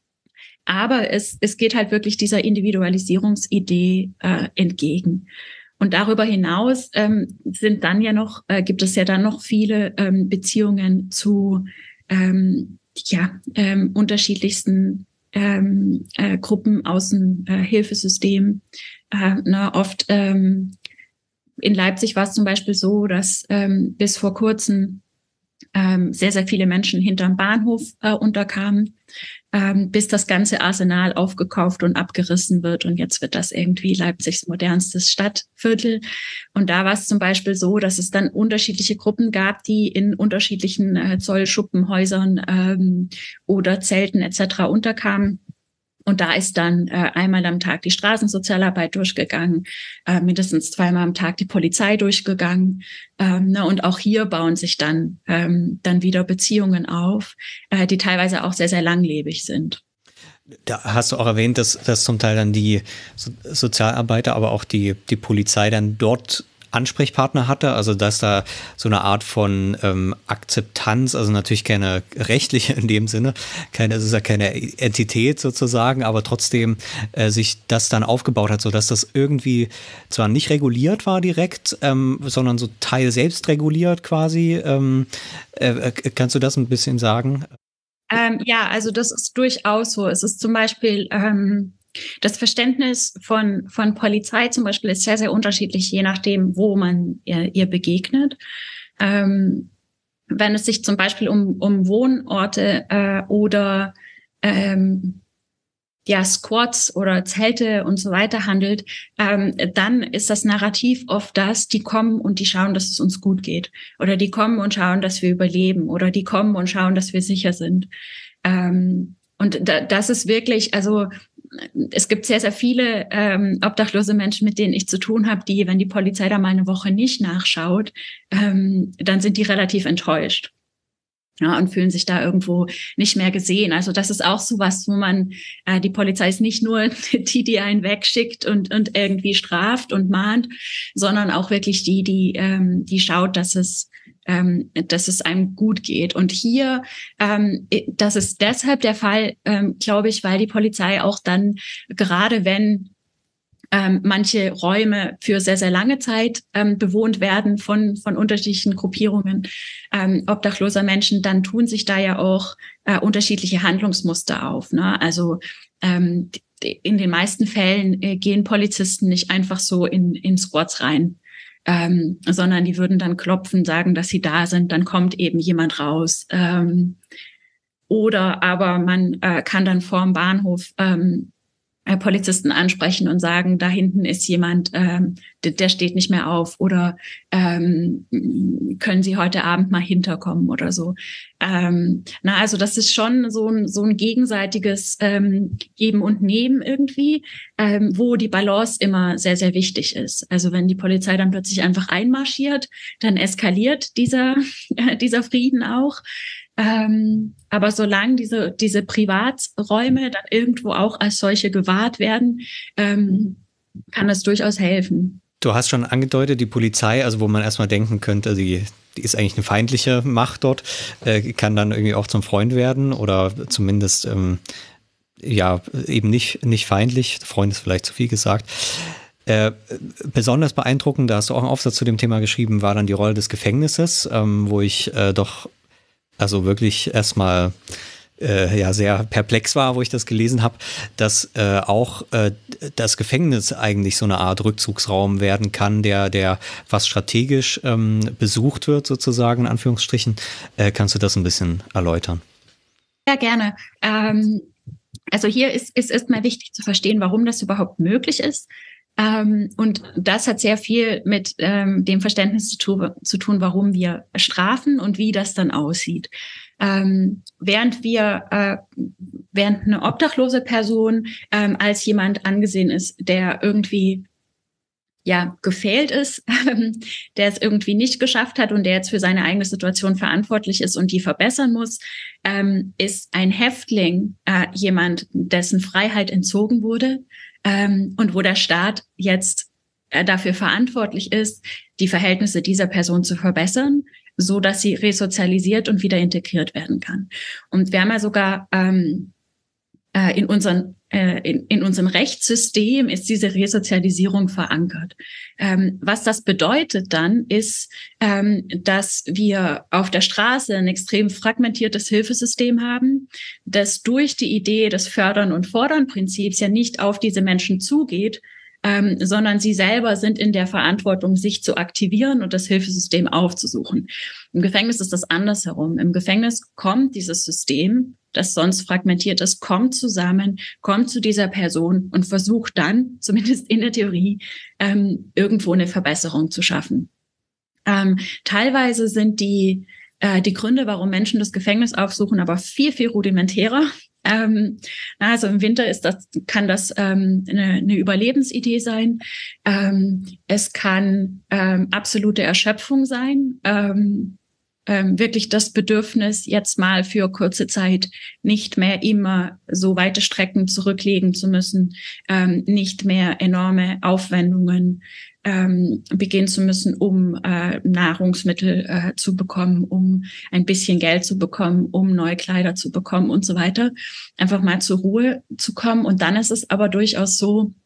Aber es, es geht halt wirklich dieser Individualisierungsidee äh, entgegen. Und darüber hinaus ähm, sind dann ja noch, äh, gibt es ja dann noch viele ähm, Beziehungen zu ähm, ja, ähm, unterschiedlichsten ähm, äh, Gruppen aus dem äh, Hilfesystem. Äh, ne, oft ähm, in Leipzig war es zum Beispiel so, dass ähm, bis vor kurzem Ähm, sehr, sehr viele Menschen hinterm Bahnhof äh, unterkamen, ähm, bis das ganze Arsenal aufgekauft und abgerissen wird. Und jetzt wird das irgendwie Leipzigs modernstes Stadtviertel. Und da war es zum Beispiel so, dass es dann unterschiedliche Gruppen gab, die in unterschiedlichen äh, Zollschuppenhäusern ähm, oder Zelten et cetera unterkamen. Und da ist dann äh, einmal am Tag die Straßensozialarbeit durchgegangen, äh, mindestens zweimal am Tag die Polizei durchgegangen. Ähm, ne, und auch hier bauen sich dann, ähm, dann wieder Beziehungen auf, äh, die teilweise auch sehr, sehr langlebig sind. Da hast du auch erwähnt, dass, dass zum Teil dann die so Sozialarbeiter, aber auch die, die Polizei dann dort Ansprechpartner hatte, also dass da so eine Art von ähm, Akzeptanz, also natürlich keine rechtliche in dem Sinne, keine, es ist ja keine Entität sozusagen, aber trotzdem äh, sich das dann aufgebaut hat, sodass das irgendwie zwar nicht reguliert war direkt, ähm, sondern so Teil selbst reguliert quasi. Ähm, äh, kannst du das ein bisschen sagen? Ähm, ja, also das ist durchaus so. Es ist zum Beispiel ähm Das Verständnis von, von Polizei zum Beispiel ist sehr, sehr unterschiedlich, je nachdem, wo man ihr, ihr begegnet. Ähm, wenn es sich zum Beispiel um, um Wohnorte äh, oder ähm, ja, Squads oder Zelte und so weiter handelt, ähm, dann ist das Narrativ oft das, die kommen und die schauen, dass es uns gut geht. Oder die kommen und schauen, dass wir überleben. Oder die kommen und schauen, dass wir sicher sind. Ähm, und da, das ist wirklich, also es gibt sehr, sehr viele ähm, obdachlose Menschen, mit denen ich zu tun habe, die, wenn die Polizei da mal eine Woche nicht nachschaut, ähm, dann sind die relativ enttäuscht. Ja, und fühlen sich da irgendwo nicht mehr gesehen. Also das ist auch so was, wo man, äh, die Polizei ist nicht nur die, die einen wegschickt und, und irgendwie straft und mahnt, sondern auch wirklich die, die, ähm, die schaut, dass es, ähm, dass es einem gut geht. Und hier, ähm, das ist deshalb der Fall, ähm, glaube ich, weil die Polizei auch dann, gerade wenn Ähm, manche Räume für sehr, sehr lange Zeit ähm, bewohnt werden von, von unterschiedlichen Gruppierungen ähm, obdachloser Menschen, dann tun sich da ja auch äh, unterschiedliche Handlungsmuster auf. Ne? Also ähm, in den meisten Fällen äh, gehen Polizisten nicht einfach so in, in Squads rein, ähm, sondern die würden dann klopfen, sagen, dass sie da sind, dann kommt eben jemand raus. Ähm, oder aber man äh, kann dann vorm Bahnhof ähm, Polizisten ansprechen und sagen, da hinten ist jemand, ähm, der, der steht nicht mehr auf, oder ähm, können Sie heute Abend mal hinterkommen oder so. Ähm, na, also das ist schon so ein, so ein gegenseitiges ähm, Geben und Nehmen irgendwie, ähm, wo die Balance immer sehr, sehr wichtig ist. Also wenn die Polizei dann plötzlich einfach einmarschiert, dann eskaliert dieser, äh, dieser Frieden auch. Ähm, aber solange diese, diese Privaträume dann irgendwo auch als solche gewahrt werden, ähm, kann das durchaus helfen. Du hast schon angedeutet, die Polizei, also wo man erstmal denken könnte, die, die ist eigentlich eine feindliche Macht dort, äh, kann dann irgendwie auch zum Freund werden oder zumindest ähm, ja eben nicht, nicht feindlich. Freund ist vielleicht zu viel gesagt. Äh, besonders beeindruckend, da hast du auch einen Aufsatz zu dem Thema geschrieben, war dann die Rolle des Gefängnisses, ähm, wo ich äh, doch also wirklich erstmal äh, ja sehr perplex war, wo ich das gelesen habe, dass äh, auch äh, das Gefängnis eigentlich so eine Art Rückzugsraum werden kann, der der was strategisch ähm, besucht wird, sozusagen in Anführungsstrichen. Äh, kannst du das ein bisschen erläutern? Ja, gerne. Ähm, also hier ist, ist erstmal wichtig zu verstehen, warum das überhaupt möglich ist. Ähm, und das hat sehr viel mit ähm, dem Verständnis zu, tu- zu tun, warum wir strafen und wie das dann aussieht. Ähm, während wir, äh, während eine obdachlose Person ähm, als jemand angesehen ist, der irgendwie ja gefehlt ist, ähm, der es irgendwie nicht geschafft hat und der jetzt für seine eigene Situation verantwortlich ist und die verbessern muss, ähm, ist ein Häftling äh, jemand, dessen Freiheit entzogen wurde. Ähm, und wo der Staat jetzt äh, dafür verantwortlich ist, die Verhältnisse dieser Person zu verbessern, so dass sie resozialisiert und wieder integriert werden kann. Und wir haben ja sogar ähm, äh, in, unseren, äh, in, in unserem Rechtssystem ist diese Resozialisierung verankert. Ähm, was das bedeutet dann, ist, ähm, dass wir auf der Straße ein extrem fragmentiertes Hilfesystem haben, das durch die Idee des Fördern- und Fordern-Prinzips ja nicht auf diese Menschen zugeht, ähm, sondern sie selber sind in der Verantwortung, sich zu aktivieren und das Hilfesystem aufzusuchen. Im Gefängnis ist das andersherum. Im Gefängnis kommt dieses System, das sonst fragmentiert ist, kommt zusammen, kommt zu dieser Person und versucht dann, zumindest in der Theorie, ähm, irgendwo eine Verbesserung zu schaffen. Ähm, teilweise sind die, äh, die Gründe, warum Menschen das Gefängnis aufsuchen, aber viel, viel rudimentärer. Ähm, also im Winter ist das, kann das ähm, eine, eine Überlebensidee sein. Ähm, es kann ähm, absolute Erschöpfung sein. Ähm, ähm, wirklich das Bedürfnis, jetzt mal für kurze Zeit nicht mehr immer so weite Strecken zurücklegen zu müssen, ähm, nicht mehr enorme Aufwendungen ähm, begehen zu müssen, um äh, Nahrungsmittel äh, zu bekommen, um ein bisschen Geld zu bekommen, um neue Kleider zu bekommen und so weiter. Einfach mal zur Ruhe zu kommen. Und dann ist es aber durchaus so,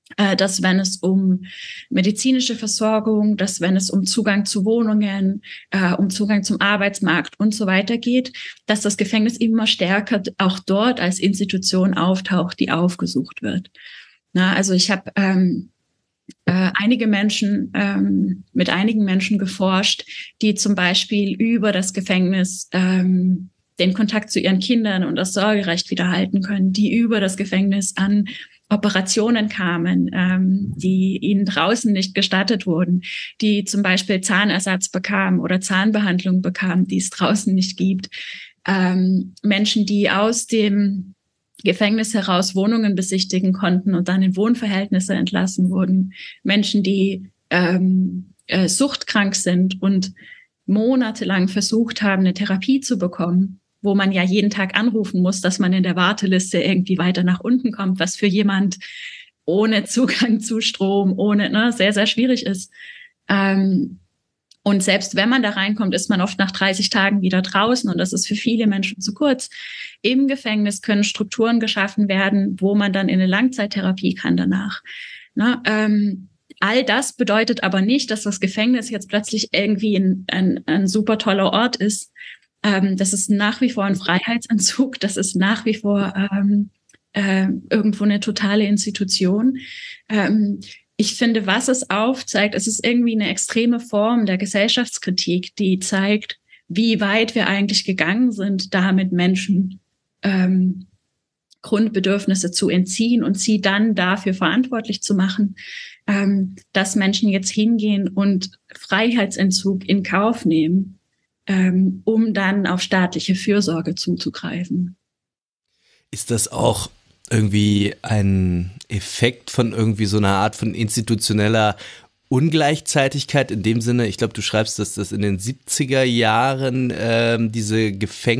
dass wenn es um medizinische Versorgung, dass wenn es um Zugang zu Wohnungen, äh, um Zugang zum Arbeitsmarkt und so weiter geht, dass das Gefängnis immer stärker auch dort als Institution auftaucht, die aufgesucht wird. Na, also ich habe ähm, äh, einige Menschen, ähm, mit einigen Menschen geforscht, die zum Beispiel über das Gefängnis ähm, den Kontakt zu ihren Kindern und das Sorgerecht wiederhalten können, die über das Gefängnis an Operationen kamen, ähm, die ihnen draußen nicht gestattet wurden, die zum Beispiel Zahnersatz bekamen oder Zahnbehandlung bekamen, die es draußen nicht gibt. Ähm, Menschen, die aus dem Gefängnis heraus Wohnungen besichtigen konnten und dann in Wohnverhältnisse entlassen wurden. Menschen, die ähm, äh, suchtkrank sind und monatelang versucht haben, eine Therapie zu bekommen, wo man ja jeden Tag anrufen muss, dass man in der Warteliste irgendwie weiter nach unten kommt, was für jemand ohne Zugang zu Strom, ohne, ne, sehr, sehr schwierig ist. Ähm, und selbst wenn man da reinkommt, ist man oft nach dreißig Tagen wieder draußen und das ist für viele Menschen zu kurz. Im Gefängnis können Strukturen geschaffen werden, wo man dann in eine Langzeittherapie kann danach. Ne, ähm, all das bedeutet aber nicht, dass das Gefängnis jetzt plötzlich irgendwie ein, ein, ein super toller Ort ist. Ähm, das ist nach wie vor ein Freiheitsentzug, das ist nach wie vor ähm, äh, irgendwo eine totale Institution. Ähm, ich finde, was es aufzeigt, es ist irgendwie eine extreme Form der Gesellschaftskritik, die zeigt, wie weit wir eigentlich gegangen sind, damit Menschen ähm, Grundbedürfnisse zu entziehen und sie dann dafür verantwortlich zu machen, ähm, dass Menschen jetzt hingehen und Freiheitsentzug in Kauf nehmen, ähm, um dann auf staatliche Fürsorge zuzugreifen. Ist das auch irgendwie ein Effekt von irgendwie so einer Art von institutioneller Ungleichzeitigkeit in dem Sinne, ich glaube, du schreibst, dass das in den siebziger Jahren ähm, diese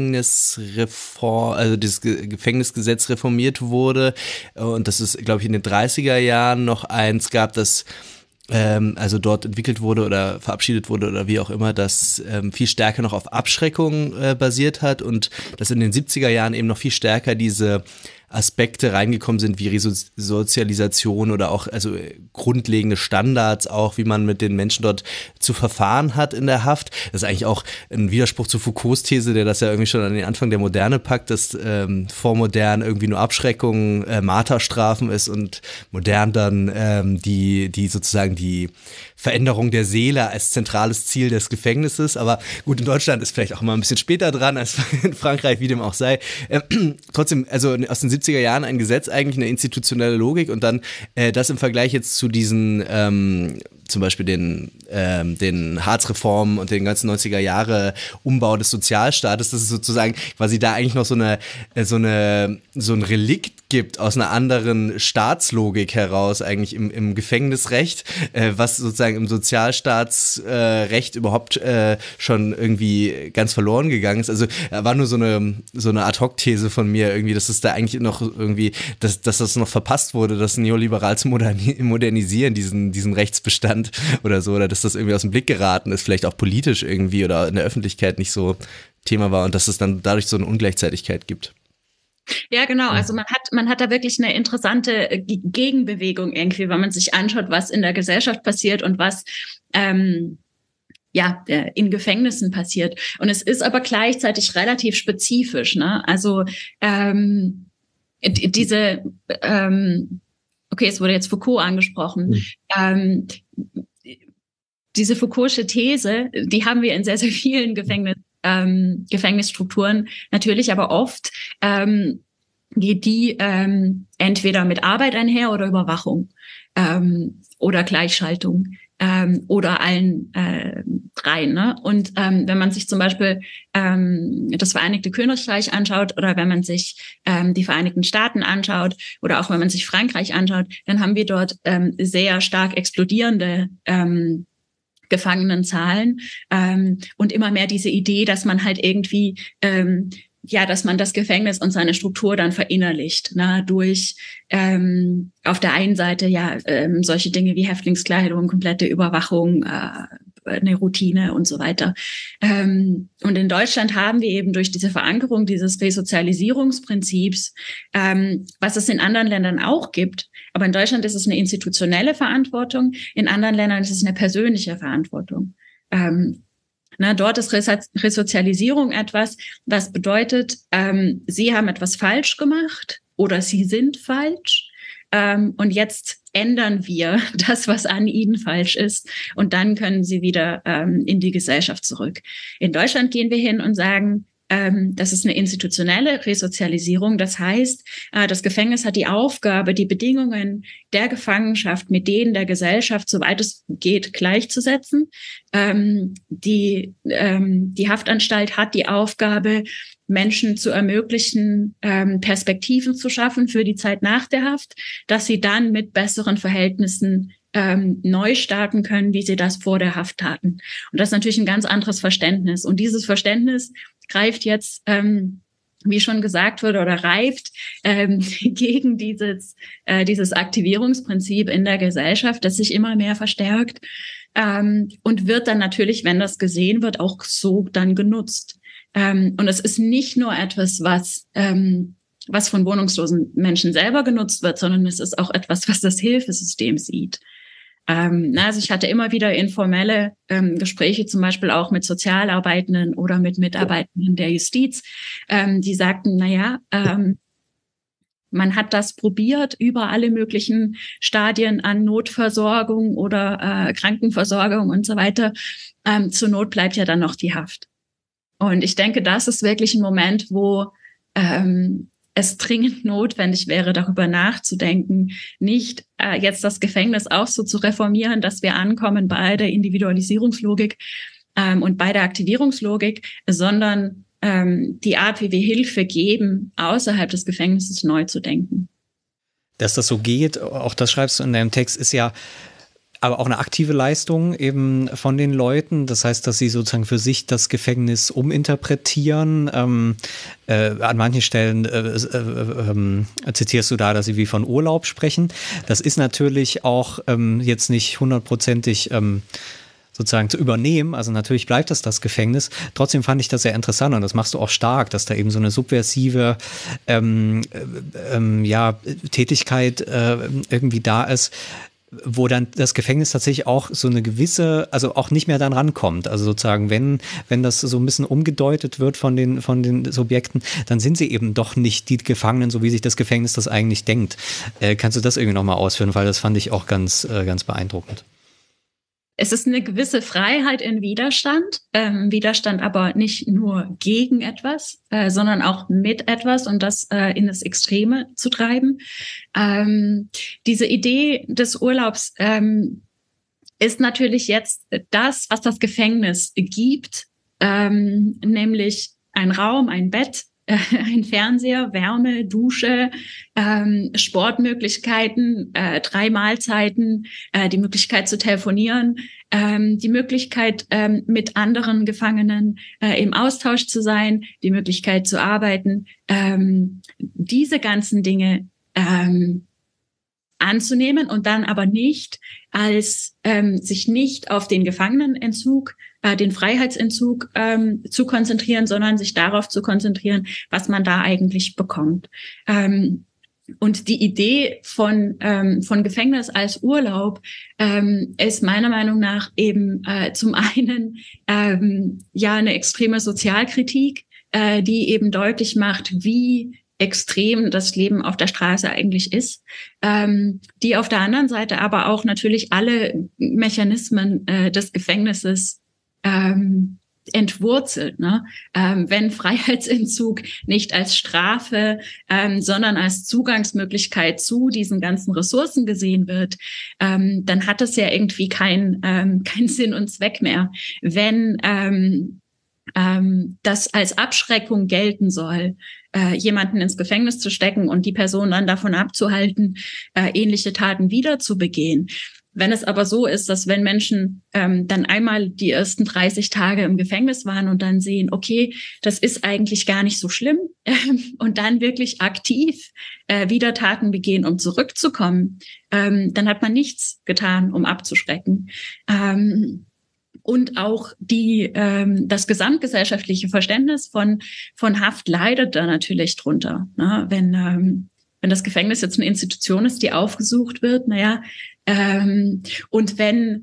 Gefängnisreform, also dieses Ge- Gefängnisgesetz reformiert wurde und dass es, glaube ich, in den dreißiger Jahren noch eins gab, das ähm, also dort entwickelt wurde oder verabschiedet wurde oder wie auch immer, das ähm, viel stärker noch auf Abschreckung äh, basiert hat und dass in den siebziger Jahren eben noch viel stärker diese Aspekte reingekommen sind, wie Resozialisation oder auch also grundlegende Standards auch, wie man mit den Menschen dort zu verfahren hat in der Haft. Das ist eigentlich auch ein Widerspruch zu Foucaults These, der das ja irgendwie schon an den Anfang der Moderne packt, dass ähm, vormodern irgendwie nur Abschreckung, äh, Marterstrafen ist und modern dann ähm, die, die sozusagen die Veränderung der Seele als zentrales Ziel des Gefängnisses. Aber gut, in Deutschland ist vielleicht auch immer ein bisschen später dran als in Frankreich, wie dem auch sei. Ähm, trotzdem, also aus den siebziger Jahren ein Gesetz, eigentlich eine institutionelle Logik und dann äh, das im Vergleich jetzt zu diesen ähm, zum Beispiel den, ähm, den Hartz-Reformen und den ganzen neunziger Jahre Umbau des Sozialstaates, dass es sozusagen quasi da eigentlich noch so eine, so eine, so ein Relikt gibt aus einer anderen Staatslogik heraus, eigentlich im, im Gefängnisrecht, äh, was sozusagen im Sozialstaatsrecht äh, überhaupt äh, schon irgendwie ganz verloren gegangen ist. Also war nur so eine, so eine Ad-Hoc-These von mir irgendwie, dass es da eigentlich noch irgendwie, dass, dass das noch verpasst wurde, das neoliberal zu moderni- modernisieren, diesen, diesen Rechtsbestand oder so, oder dass das irgendwie aus dem Blick geraten ist, vielleicht auch politisch irgendwie oder in der Öffentlichkeit nicht so Thema war und dass es dann dadurch so eine Ungleichzeitigkeit gibt. Ja, genau. Also man hat, man hat da wirklich eine interessante Gegenbewegung irgendwie, wenn man sich anschaut, was in der Gesellschaft passiert und was ähm, ja in Gefängnissen passiert. Und es ist aber gleichzeitig relativ spezifisch, ne? Also ähm, diese ähm, okay, es wurde jetzt Foucault angesprochen. Mhm. Ähm, diese Foucaultsche These, die haben wir in sehr, sehr vielen Gefängnis, ähm, Gefängnisstrukturen natürlich, aber oft ähm, geht die ähm, entweder mit Arbeit einher oder Überwachung ähm, oder Gleichschaltung ähm, oder allen äh, dreien. Ne? Und ähm, wenn man sich zum Beispiel ähm, das Vereinigte Königreich anschaut oder wenn man sich ähm, die Vereinigten Staaten anschaut oder auch wenn man sich Frankreich anschaut, dann haben wir dort ähm, sehr stark explodierende ähm, Gefangenenzahlen ähm, und immer mehr diese Idee, dass man halt irgendwie ähm, ja, dass man das Gefängnis und seine Struktur dann verinnerlicht, ne, durch ähm, auf der einen Seite ja ähm, solche Dinge wie Häftlingskleidung, komplette Überwachung, äh, eine Routine und so weiter. Ähm, und in Deutschland haben wir eben durch diese Verankerung dieses Resozialisierungsprinzips, ähm, was es in anderen Ländern auch gibt, aber in Deutschland ist es eine institutionelle Verantwortung, in anderen Ländern ist es eine persönliche Verantwortung. Ähm, na, dort ist Resozialisierung etwas, was bedeutet, ähm, Sie haben etwas falsch gemacht oder Sie sind falsch. Ähm, und jetzt ändern wir das, was an Ihnen falsch ist. Und dann können Sie wieder ähm, in die Gesellschaft zurück. In Deutschland gehen wir hin und sagen, ähm, das ist eine institutionelle Resozialisierung. Das heißt, äh, das Gefängnis hat die Aufgabe, die Bedingungen der Gefangenschaft mit denen der Gesellschaft, soweit es geht, gleichzusetzen. Ähm, die, ähm, die Haftanstalt hat die Aufgabe, Menschen zu ermöglichen, ähm, Perspektiven zu schaffen für die Zeit nach der Haft, dass sie dann mit besseren Verhältnissen ähm, neu starten können, wie sie das vor der Haft taten. Und das ist natürlich ein ganz anderes Verständnis. Und dieses Verständnis greift jetzt, ähm, wie schon gesagt wurde, oder reift ähm, gegen dieses, äh, dieses Aktivierungsprinzip in der Gesellschaft, das sich immer mehr verstärkt, ähm, und wird dann natürlich, wenn das gesehen wird, auch so dann genutzt. Ähm, und es ist nicht nur etwas, was ähm, was von wohnungslosen Menschen selber genutzt wird, sondern es ist auch etwas, was das Hilfesystem sieht. Ähm, also ich hatte immer wieder informelle ähm, Gespräche, zum Beispiel auch mit Sozialarbeitenden oder mit Mitarbeitenden der Justiz, ähm, die sagten, na ja, ähm, man hat das probiert über alle möglichen Stadien an Notversorgung oder äh, Krankenversorgung und so weiter. Ähm, zur Not bleibt ja dann noch die Haft. Und ich denke, das ist wirklich ein Moment, wo ähm, es dringend notwendig wäre, darüber nachzudenken, nicht äh, jetzt das Gefängnis auch so zu reformieren, dass wir ankommen bei der Individualisierungslogik ähm, und bei der Aktivierungslogik, sondern ähm, die Art, wie wir Hilfe geben, außerhalb des Gefängnisses neu zu denken. Dass das so geht, auch das schreibst du in deinem Text, ist ja aber auch eine aktive Leistung eben von den Leuten. Das heißt, dass sie sozusagen für sich das Gefängnis uminterpretieren. Ähm, äh, an manchen Stellen äh, äh, äh, zitierst du da, dass sie wie von Urlaub sprechen. Das ist natürlich auch ähm, jetzt nicht hundertprozentig ähm, sozusagen zu übernehmen. Also natürlich bleibt das das Gefängnis. Trotzdem fand ich das sehr interessant und das machst du auch stark, dass da eben so eine subversive ähm, äh, äh, ja, Tätigkeit äh, irgendwie da ist, wo dann das Gefängnis tatsächlich auch so eine gewisse, also auch nicht mehr dann rankommt. Also sozusagen, wenn, wenn das so ein bisschen umgedeutet wird von den, von den Subjekten, dann sind sie eben doch nicht die Gefangenen, so wie sich das Gefängnis das eigentlich denkt. Äh, kannst du das irgendwie nochmal ausführen? Weil das fand ich auch ganz, äh, ganz beeindruckend. Es ist eine gewisse Freiheit in Widerstand, ähm, Widerstand aber nicht nur gegen etwas, äh, sondern auch mit etwas und das äh, in das Extreme zu treiben. Ähm, diese Idee des Urlaubs ähm, ist natürlich jetzt das, was das Gefängnis gibt, ähm, nämlich ein Raum, ein Bett, ein Fernseher, Wärme, Dusche, ähm, Sportmöglichkeiten, äh, drei Mahlzeiten, äh, die Möglichkeit zu telefonieren, ähm, die Möglichkeit, ähm, mit anderen Gefangenen äh, im Austausch zu sein, die Möglichkeit zu arbeiten, ähm, diese ganzen Dinge ähm, anzunehmen und dann aber nicht als ähm, sich nicht auf den Gefangenenentzug, äh, den Freiheitsentzug ähm, zu konzentrieren, sondern sich darauf zu konzentrieren, was man da eigentlich bekommt. Ähm, und die Idee von ähm, von Gefängnis als Urlaub ähm, ist meiner Meinung nach eben äh, zum einen ähm, ja eine extreme Sozialkritik, äh, die eben deutlich macht, wie extrem das Leben auf der Straße eigentlich ist, ähm, die auf der anderen Seite aber auch natürlich alle Mechanismen äh, des Gefängnisses ähm, entwurzelt. Ne? Ähm, wenn Freiheitsentzug nicht als Strafe, ähm, sondern als Zugangsmöglichkeit zu diesen ganzen Ressourcen gesehen wird, ähm, dann hat es ja irgendwie keinen ähm, keinen Sinn und Zweck mehr. Wenn ähm, ähm, das als Abschreckung gelten soll, äh, jemanden ins Gefängnis zu stecken und die Person dann davon abzuhalten, äh, ähnliche Taten wieder zu begehen. Wenn es aber so ist, dass wenn Menschen ähm, dann einmal die ersten dreißig Tage im Gefängnis waren und dann sehen, okay, das ist eigentlich gar nicht so schlimm, ähm, und dann wirklich aktiv äh, wieder Taten begehen, um zurückzukommen, ähm, dann hat man nichts getan, um abzuschrecken. Ähm, und auch die ähm, das gesamtgesellschaftliche Verständnis von von Haft leidet da natürlich drunter. Ne? Wenn ähm, wenn das Gefängnis jetzt eine Institution ist, die aufgesucht wird, naja, ähm, und wenn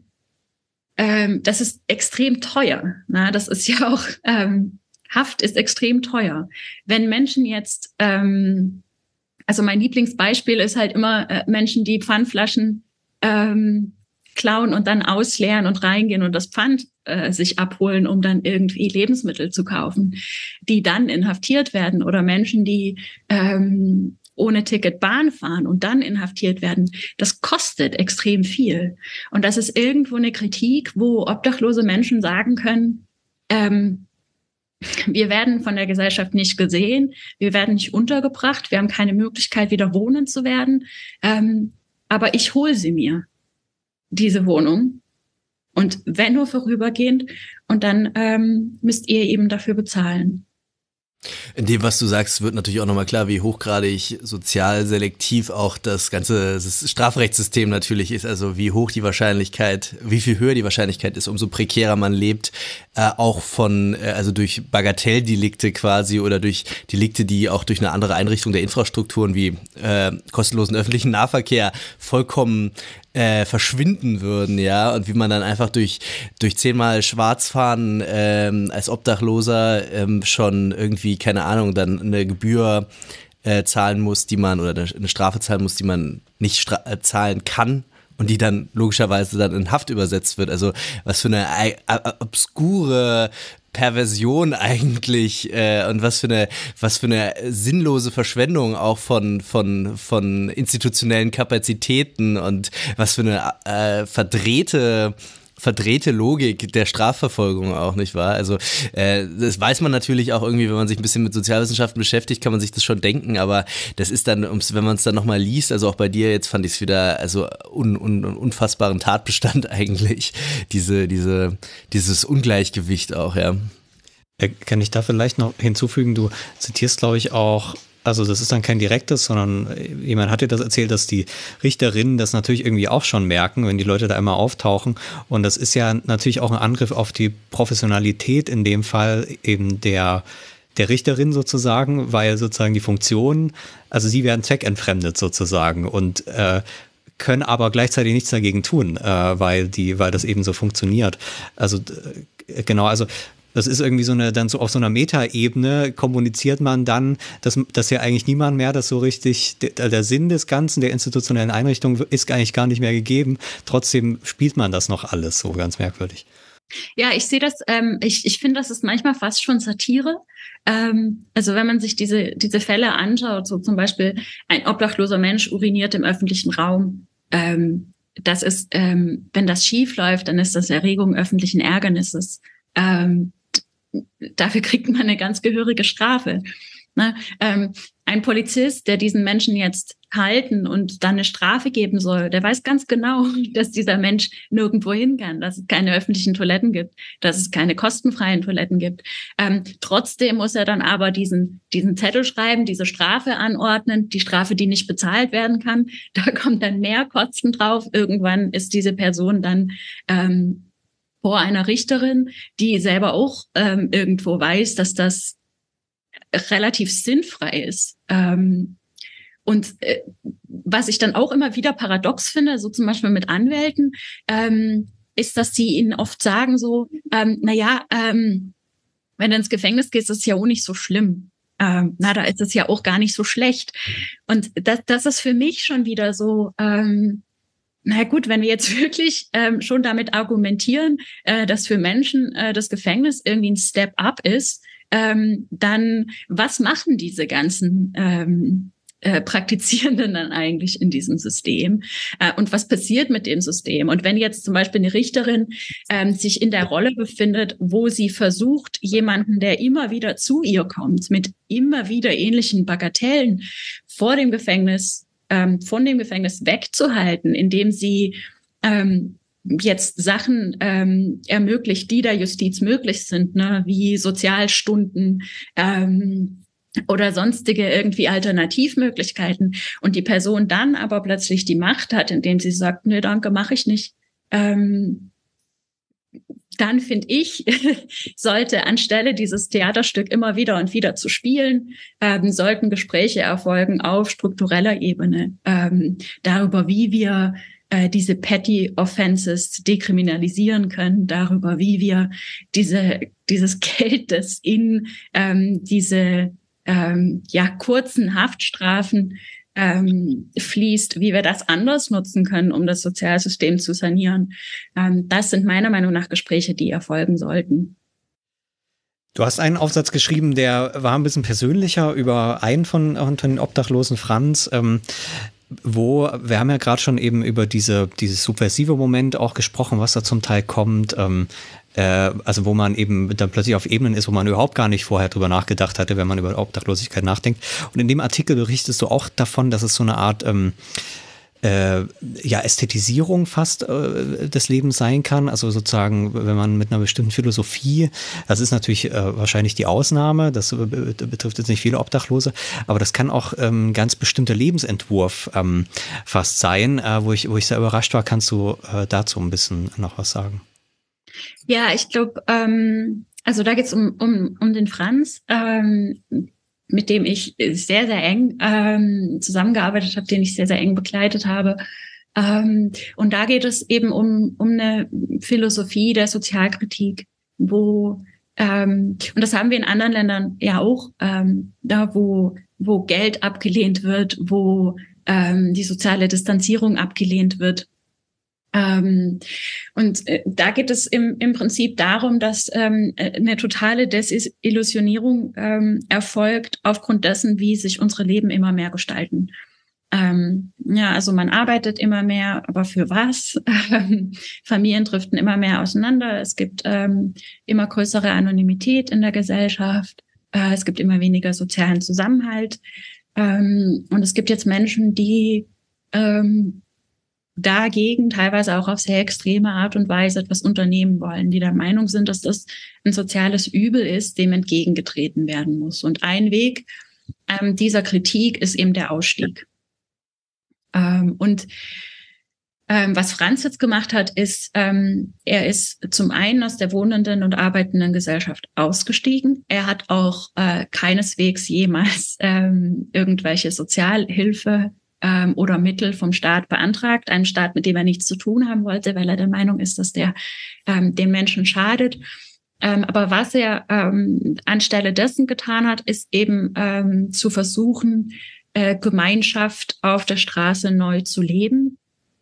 ähm, das ist extrem teuer. Ne? Das ist ja auch ähm, Haft ist extrem teuer. Wenn Menschen jetzt, ähm, also mein Lieblingsbeispiel ist halt immer äh, Menschen, die Pfandflaschen ähm, klauen und dann ausleeren und reingehen und das Pfand äh, sich abholen, um dann irgendwie Lebensmittel zu kaufen, die dann inhaftiert werden, oder Menschen, die ähm, ohne Ticket Bahn fahren und dann inhaftiert werden. Das kostet extrem viel. Und das ist irgendwo eine Kritik, wo obdachlose Menschen sagen können, ähm, wir werden von der Gesellschaft nicht gesehen, wir werden nicht untergebracht, wir haben keine Möglichkeit, wieder wohnen zu werden, ähm, aber ich hole sie mir, diese Wohnung. Und wenn nur vorübergehend, und dann ähm, müsst ihr eben dafür bezahlen. In dem, was du sagst, wird natürlich auch nochmal klar, wie hochgradig sozial selektiv auch das ganze Strafrechtssystem natürlich ist. Also wie hoch die Wahrscheinlichkeit, wie viel höher die Wahrscheinlichkeit ist, umso prekärer man lebt, äh, auch von, äh, also durch Bagatelldelikte quasi oder durch Delikte, die auch durch eine andere Einrichtung der Infrastrukturen wie äh, kostenlosen öffentlichen Nahverkehr vollkommen Äh, verschwinden würden, ja, und wie man dann einfach durch durch zehnmal Schwarzfahren ähm, als Obdachloser ähm, schon irgendwie, keine Ahnung, dann eine Gebühr äh, zahlen muss, die man, oder eine, eine Strafe zahlen muss, die man nicht stra- äh, zahlen kann und die dann logischerweise dann in Haft übersetzt wird. Also was für eine äh, äh, obskure Perversion eigentlich äh, und was für eine was für eine sinnlose Verschwendung auch von von von institutionellen Kapazitäten und was für eine äh, verdrehte verdrehte Logik der Strafverfolgung auch, nicht wahr? Also äh, das weiß man natürlich auch irgendwie, wenn man sich ein bisschen mit Sozialwissenschaften beschäftigt, kann man sich das schon denken, aber das ist dann, wenn man es dann nochmal liest, also auch bei dir jetzt fand ich es wieder, also un, un, unfassbaren Tatbestand eigentlich, diese, diese, dieses Ungleichgewicht auch, ja. Kann ich da vielleicht noch hinzufügen, du zitierst, glaube ich, auch, also das ist dann kein direktes, sondern jemand hat dir das erzählt, dass die Richterinnen das natürlich irgendwie auch schon merken, wenn die Leute da immer auftauchen. Und das ist ja natürlich auch ein Angriff auf die Professionalität in dem Fall eben der der Richterin sozusagen, weil sozusagen die Funktionen, also sie werden zweckentfremdet sozusagen und äh, können aber gleichzeitig nichts dagegen tun, äh, weil die, weil das eben so funktioniert. Also äh, genau, also das ist irgendwie so eine, dann so auf so einer Metaebene kommuniziert man dann, dass, dass ja eigentlich niemand mehr das so richtig, der, der Sinn des Ganzen, der institutionellen Einrichtung ist eigentlich gar nicht mehr gegeben. Trotzdem spielt man das noch alles so ganz merkwürdig. Ja, ich sehe das, ähm, ich, ich finde, das ist manchmal fast schon Satire. Ähm, also wenn man sich diese, diese Fälle anschaut, so zum Beispiel ein obdachloser Mensch uriniert im öffentlichen Raum, ähm, das ist, ähm, wenn das schief läuft, dann ist das Erregung öffentlichen Ärgernisses. Ähm, Dafür kriegt man eine ganz gehörige Strafe. Ne? Ähm, ein Polizist, der diesen Menschen jetzt halten und dann eine Strafe geben soll, der weiß ganz genau, dass dieser Mensch nirgendwo hin kann, dass es keine öffentlichen Toiletten gibt, dass es keine kostenfreien Toiletten gibt. Ähm, trotzdem muss er dann aber diesen, diesen Zettel schreiben, diese Strafe anordnen, die Strafe, die nicht bezahlt werden kann. Da kommt dann mehr Kosten drauf. Irgendwann ist diese Person dann ähm, vor einer Richterin, die selber auch ähm, irgendwo weiß, dass das relativ sinnfrei ist. Ähm, und äh, was ich dann auch immer wieder paradox finde, so zum Beispiel mit Anwälten, ähm, ist, dass sie ihnen oft sagen so, ähm, na ja, ähm, wenn du ins Gefängnis gehst, ist es ja auch nicht so schlimm. Ähm, na, da ist es ja auch gar nicht so schlecht. Und das, das ist für mich schon wieder so, ähm, na gut, wenn wir jetzt wirklich ähm, schon damit argumentieren, äh, dass für Menschen äh, das Gefängnis irgendwie ein Step-up ist, ähm, dann was machen diese ganzen ähm, äh, Praktizierenden dann eigentlich in diesem System? Äh, und was passiert mit dem System? Und wenn jetzt zum Beispiel eine Richterin ähm, sich in der Rolle befindet, wo sie versucht, jemanden, der immer wieder zu ihr kommt, mit immer wieder ähnlichen Bagatellen vor dem Gefängnis Ähm, von dem Gefängnis wegzuhalten, indem sie ähm, jetzt Sachen ähm, ermöglicht, die der Justiz möglich sind, ne, wie Sozialstunden ähm, oder sonstige irgendwie Alternativmöglichkeiten, und die Person dann aber plötzlich die Macht hat, indem sie sagt, nee, danke, mache ich nicht. Ähm, dann finde ich, sollte anstelle dieses Theaterstück immer wieder und wieder zu spielen, ähm, sollten Gespräche erfolgen auf struktureller Ebene ähm, darüber, wie wir äh, diese Petty Offenses dekriminalisieren können, darüber, wie wir diese dieses Geld, das in ähm, diese ähm, ja kurzen Haftstrafen ähm, fließt, wie wir das anders nutzen können, um das Sozialsystem zu sanieren. Ähm, das sind meiner Meinung nach Gespräche, die erfolgen sollten. Du hast einen Aufsatz geschrieben, der war ein bisschen persönlicher über einen von, von den Obdachlosen, Franz, ähm, wo, wir haben ja gerade schon eben über diese, dieses subversive Moment auch gesprochen, was da zum Teil kommt, ähm, äh, also wo man eben dann plötzlich auf Ebenen ist, wo man überhaupt gar nicht vorher drüber nachgedacht hatte, wenn man über Obdachlosigkeit nachdenkt. Und in dem Artikel berichtest du auch davon, dass es so eine Art ähm, äh, ja, Ästhetisierung fast äh, des Lebens sein kann, also sozusagen, wenn man mit einer bestimmten Philosophie, das ist natürlich äh, wahrscheinlich die Ausnahme, das äh, betrifft jetzt nicht viele Obdachlose, aber das kann auch ähm, ganz bestimmter Lebensentwurf ähm, fast sein, äh, wo ich, wo ich sehr überrascht war. Kannst du äh, dazu ein bisschen noch was sagen? Ja, ich glaube, ähm, also da geht es um, um, um den Franz, ähm, mit dem ich sehr, sehr eng ähm, zusammengearbeitet habe, den ich sehr, sehr eng begleitet habe. Ähm, und da geht es eben um, um eine Philosophie der Sozialkritik, wo, ähm, und das haben wir in anderen Ländern ja auch, ähm, da wo, wo Geld abgelehnt wird, wo ähm, die soziale Distanzierung abgelehnt wird. Ähm, und äh, da geht es im, im Prinzip darum, dass ähm, eine totale Desillusionierung ähm, erfolgt aufgrund dessen, wie sich unsere Leben immer mehr gestalten. Ähm, ja, also man arbeitet immer mehr, aber für was? Familien driften immer mehr auseinander. Es gibt ähm, immer größere Anonymität in der Gesellschaft. Äh, es gibt immer weniger sozialen Zusammenhalt. Ähm, und es gibt jetzt Menschen, die ähm, dagegen teilweise auch auf sehr extreme Art und Weise etwas unternehmen wollen, die der Meinung sind, dass das ein soziales Übel ist, dem entgegengetreten werden muss. Und ein Weg ähm, dieser Kritik ist eben der Ausstieg. Ähm, und ähm, was Franz jetzt gemacht hat, ist, ähm, er ist zum einen aus der wohnenden und arbeitenden Gesellschaft ausgestiegen. Er hat auch äh, keineswegs jemals ähm, irgendwelche Sozialhilfe oder Mittel vom Staat beantragt, einen Staat, mit dem er nichts zu tun haben wollte, weil er der Meinung ist, dass der ähm, den Menschen schadet. Ähm, aber was er ähm, anstelle dessen getan hat, ist eben ähm, zu versuchen, äh, Gemeinschaft auf der Straße neu zu leben.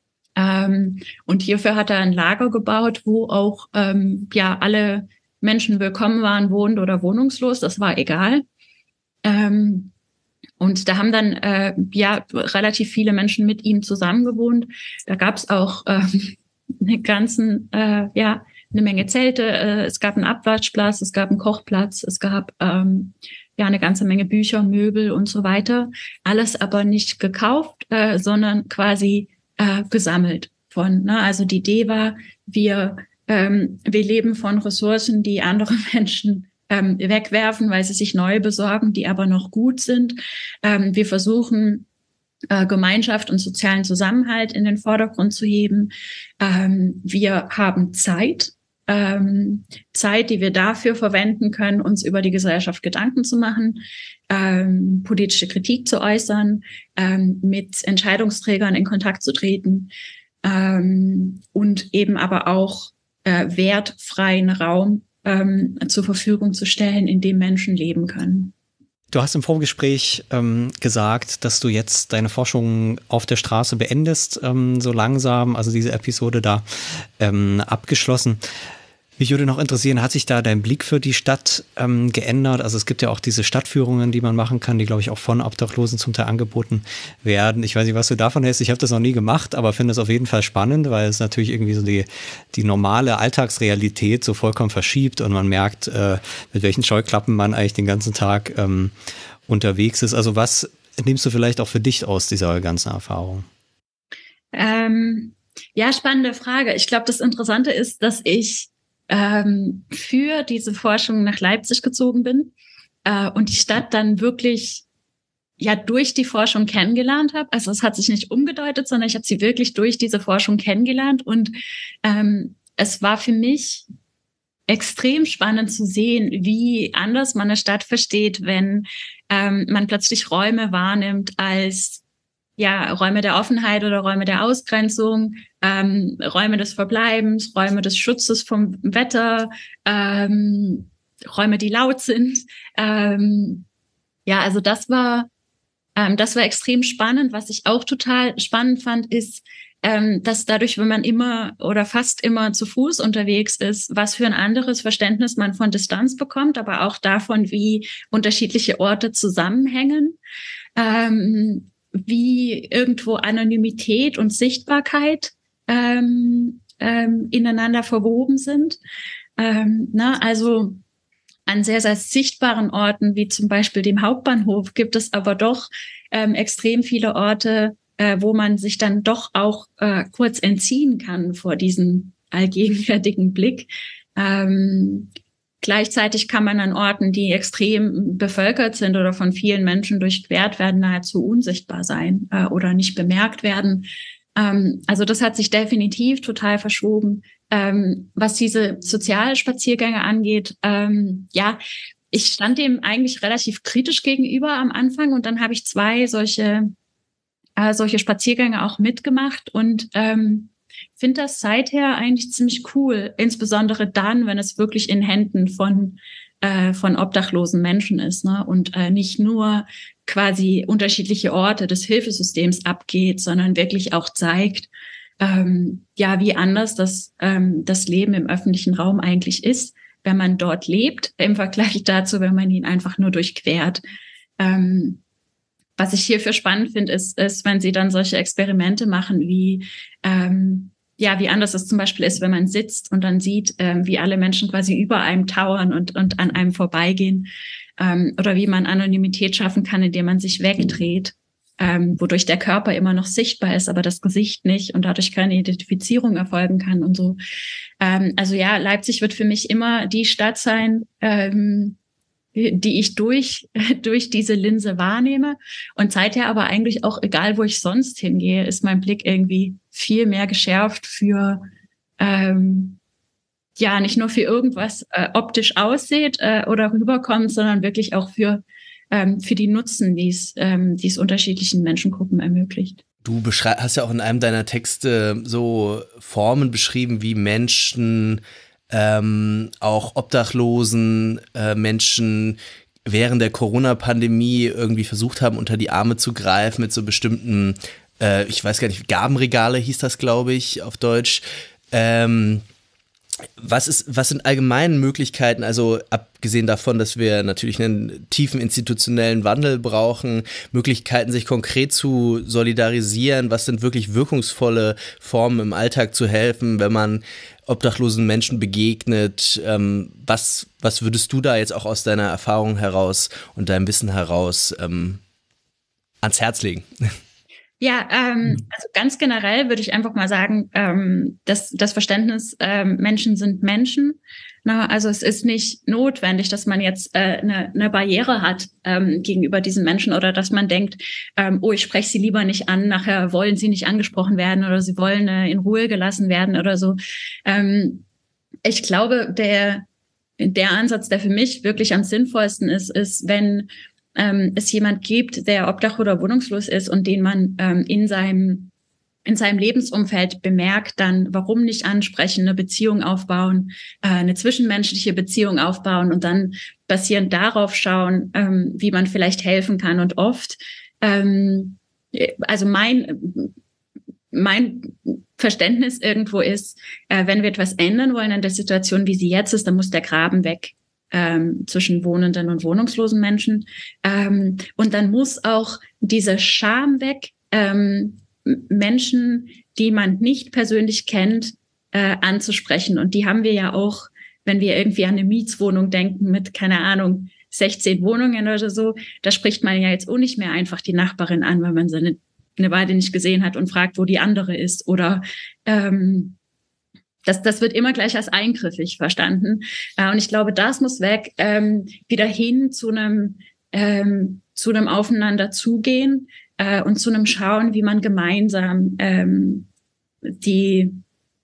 Ähm, und hierfür hat er ein Lager gebaut, wo auch ähm, ja alle Menschen willkommen waren, wohnend oder wohnungslos. Das war egal. Ähm, Und da haben dann äh, ja relativ viele Menschen mit ihm zusammengewohnt. Da gab es auch äh, eine ganzen, äh, ja, eine Menge Zelte. Äh, es gab einen Abwaschplatz, es gab einen Kochplatz, es gab ähm, ja eine ganze Menge Bücher, Möbel und so weiter. Alles aber nicht gekauft, äh, sondern quasi äh, gesammelt von. Ne? Also die Idee war, wir ähm, wir leben von Ressourcen, die andere Menschen Ähm, wegwerfen, weil sie sich neu besorgen, die aber noch gut sind. Ähm, wir versuchen, äh, Gemeinschaft und sozialen Zusammenhalt in den Vordergrund zu heben. Ähm, wir haben Zeit, ähm, Zeit, die wir dafür verwenden können, uns über die Gesellschaft Gedanken zu machen, ähm, politische Kritik zu äußern, ähm, mit Entscheidungsträgern in Kontakt zu treten ähm, und eben aber auch äh, wertfreien Raum Ähm, zur Verfügung zu stellen, in dem Menschen leben können. Du hast im Vorgespräch ähm, gesagt, dass du jetzt deine Forschung auf der Straße beendest, ähm, so langsam, also diese Episode da ähm, abgeschlossen. Mich würde noch interessieren, hat sich da dein Blick für die Stadt ähm, geändert? Also es gibt ja auch diese Stadtführungen, die man machen kann, die, glaube ich, auch von Obdachlosen zum Teil angeboten werden. Ich weiß nicht, was du davon hältst. Ich habe das noch nie gemacht, aber finde es auf jeden Fall spannend, weil es natürlich irgendwie so die, die normale Alltagsrealität so vollkommen verschiebt und man merkt, äh, mit welchen Scheuklappen man eigentlich den ganzen Tag ähm, unterwegs ist. Also was nimmst du vielleicht auch für dich aus dieser ganzen Erfahrung? Ähm, ja, spannende Frage. Ich glaube, das Interessante ist, dass ich ähm, für diese Forschung nach Leipzig gezogen bin äh, und die Stadt dann wirklich ja durch die Forschung kennengelernt habe. Also es hat sich nicht umgedeutet, sondern ich habe sie wirklich durch diese Forschung kennengelernt und ähm, es war für mich extrem spannend zu sehen, wie anders man eine Stadt versteht, wenn ähm, man plötzlich Räume wahrnimmt als ja Räume der Offenheit oder Räume der Ausgrenzung, ähm, Räume des Verbleibens, Räume des Schutzes vom Wetter, ähm, Räume, die laut sind. Ähm, ja, also das war ähm, das war extrem spannend. Was ich auch total spannend fand, ist, ähm, dass dadurch, wenn man immer oder fast immer zu Fuß unterwegs ist, was für ein anderes Verständnis man von Distanz bekommt, aber auch davon, wie unterschiedliche Orte zusammenhängen, ähm, wie irgendwo Anonymität und Sichtbarkeit ähm, ähm, ineinander verwoben sind. Ähm, na, also an sehr, sehr sichtbaren Orten, wie zum Beispiel dem Hauptbahnhof, gibt es aber doch ähm, extrem viele Orte, äh, wo man sich dann doch auch äh, kurz entziehen kann vor diesem allgegenwärtigen Blick. Ähm, gleichzeitig kann man an Orten, die extrem bevölkert sind oder von vielen Menschen durchquert werden, nahezu unsichtbar sein äh, oder nicht bemerkt werden. Ähm, also das hat sich definitiv total verschoben. Ähm, was diese Sozialspaziergänge angeht, ähm, ja, ich stand dem eigentlich relativ kritisch gegenüber am Anfang und dann habe ich zwei solche äh, solche Spaziergänge auch mitgemacht und ähm, finde das seither eigentlich ziemlich cool, insbesondere dann, wenn es wirklich in Händen von äh, von obdachlosen Menschen ist, ne? Und äh, nicht nur quasi unterschiedliche Orte des Hilfesystems abgeht, sondern wirklich auch zeigt, ähm, ja, wie anders das ähm, das Leben im öffentlichen Raum eigentlich ist, wenn man dort lebt, im Vergleich dazu, wenn man ihn einfach nur durchquert. Ähm, was ich hierfür spannend finde, ist, ist, wenn sie dann solche Experimente machen, wie ähm, ja, wie anders es zum Beispiel ist, wenn man sitzt und dann sieht, ähm, wie alle Menschen quasi über einem tauern und und an einem vorbeigehen, ähm, oder wie man Anonymität schaffen kann, indem man sich wegdreht, ähm, wodurch der Körper immer noch sichtbar ist, aber das Gesicht nicht und dadurch keine Identifizierung erfolgen kann und so. Ähm, also ja, Leipzig wird für mich immer die Stadt sein, ähm, die ich durch durch diese Linse wahrnehme. Und seither aber eigentlich auch, egal wo ich sonst hingehe, ist mein Blick irgendwie viel mehr geschärft für, ähm, ja, nicht nur für irgendwas äh, optisch aussieht äh, oder rüberkommt, sondern wirklich auch für, ähm, für die Nutzen, die es ähm, die es unterschiedlichen Menschengruppen ermöglicht. Du beschrei- hast ja auch in einem deiner Texte so Formen beschrieben, wie Menschen Ähm, auch obdachlosen äh, Menschen während der Corona-Pandemie irgendwie versucht haben, unter die Arme zu greifen mit so bestimmten, äh, ich weiß gar nicht, Gabenregale hieß das, glaube ich, auf Deutsch. Ähm, was ist, was sind allgemeine Möglichkeiten, also abgesehen davon, dass wir natürlich einen tiefen institutionellen Wandel brauchen, Möglichkeiten, sich konkret zu solidarisieren, was sind wirklich wirkungsvolle Formen im Alltag zu helfen, wenn man obdachlosen Menschen begegnet, ähm, was, was würdest du da jetzt auch aus deiner Erfahrung heraus und deinem Wissen heraus ähm, ans Herz legen? Ja, ähm, also ganz generell würde ich einfach mal sagen, ähm, dass das Verständnis, ähm, Menschen sind Menschen. Na, also es ist nicht notwendig, dass man jetzt äh, eine, eine Barriere hat ähm, gegenüber diesen Menschen oder dass man denkt, ähm, oh, ich spreche sie lieber nicht an, nachher wollen sie nicht angesprochen werden oder sie wollen äh, in Ruhe gelassen werden oder so. Ähm, ich glaube, der der Ansatz, der für mich wirklich am sinnvollsten ist, ist, wenn ähm, es jemand gibt, der obdach- oder wohnungslos ist und den man ähm, in seinem in seinem Lebensumfeld bemerkt, dann warum nicht ansprechen, eine Beziehung aufbauen, äh, eine zwischenmenschliche Beziehung aufbauen und dann basierend darauf schauen, ähm, wie man vielleicht helfen kann. Und oft, ähm, also mein mein Verständnis irgendwo ist, äh, wenn wir etwas ändern wollen an der Situation, wie sie jetzt ist, dann muss der Graben weg ähm, zwischen wohnenden und wohnungslosen Menschen. Ähm, und dann muss auch diese Scham weg, ähm, Menschen, die man nicht persönlich kennt, äh, anzusprechen. Und die haben wir ja auch, wenn wir irgendwie an eine Mietswohnung denken mit, keine Ahnung, sechzehn Wohnungen oder so. Da spricht man ja jetzt auch nicht mehr einfach die Nachbarin an, weil man sie eine, eine Weile nicht gesehen hat und fragt, wo die andere ist. Oder ähm, das, das wird immer gleich als eingriffig verstanden. Äh, und ich glaube, das muss weg, ähm, wieder hin zu einem, ähm, zu einem Aufeinander zugehen, und zu einem Schauen, wie man gemeinsam ähm, die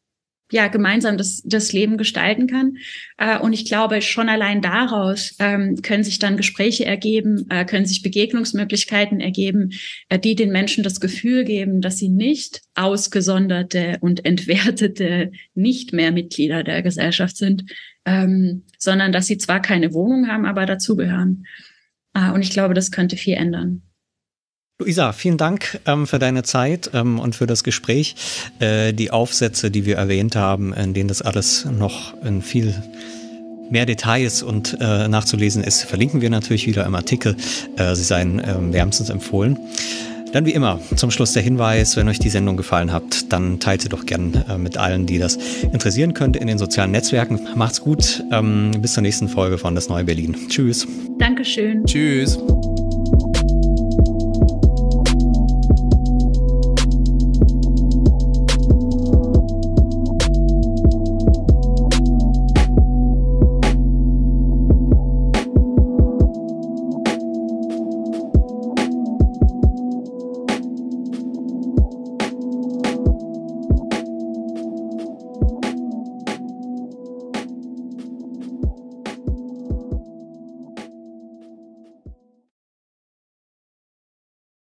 ja, gemeinsam das, das Leben gestalten kann. Äh, und ich glaube, schon allein daraus ähm, können sich dann Gespräche ergeben, äh, können sich Begegnungsmöglichkeiten ergeben, äh, die den Menschen das Gefühl geben, dass sie nicht ausgesonderte und entwertete, nicht mehr Mitglieder der Gesellschaft sind, ähm, sondern dass sie zwar keine Wohnung haben, aber dazugehören. Äh, und ich glaube, das könnte viel ändern. Luisa, vielen Dank ähm, für deine Zeit ähm, und für das Gespräch. Äh, die Aufsätze, die wir erwähnt haben, in denen das alles noch in viel mehr Details und äh, nachzulesen ist, verlinken wir natürlich wieder im Artikel. Äh, sie seien äh, wärmstens empfohlen. Dann wie immer zum Schluss der Hinweis, wenn euch die Sendung gefallen hat, dann teilt sie doch gern äh, mit allen, die das interessieren könnte in den sozialen Netzwerken. Macht's gut, ähm, bis zur nächsten Folge von Das Neue Berlin. Tschüss. Dankeschön. Tschüss.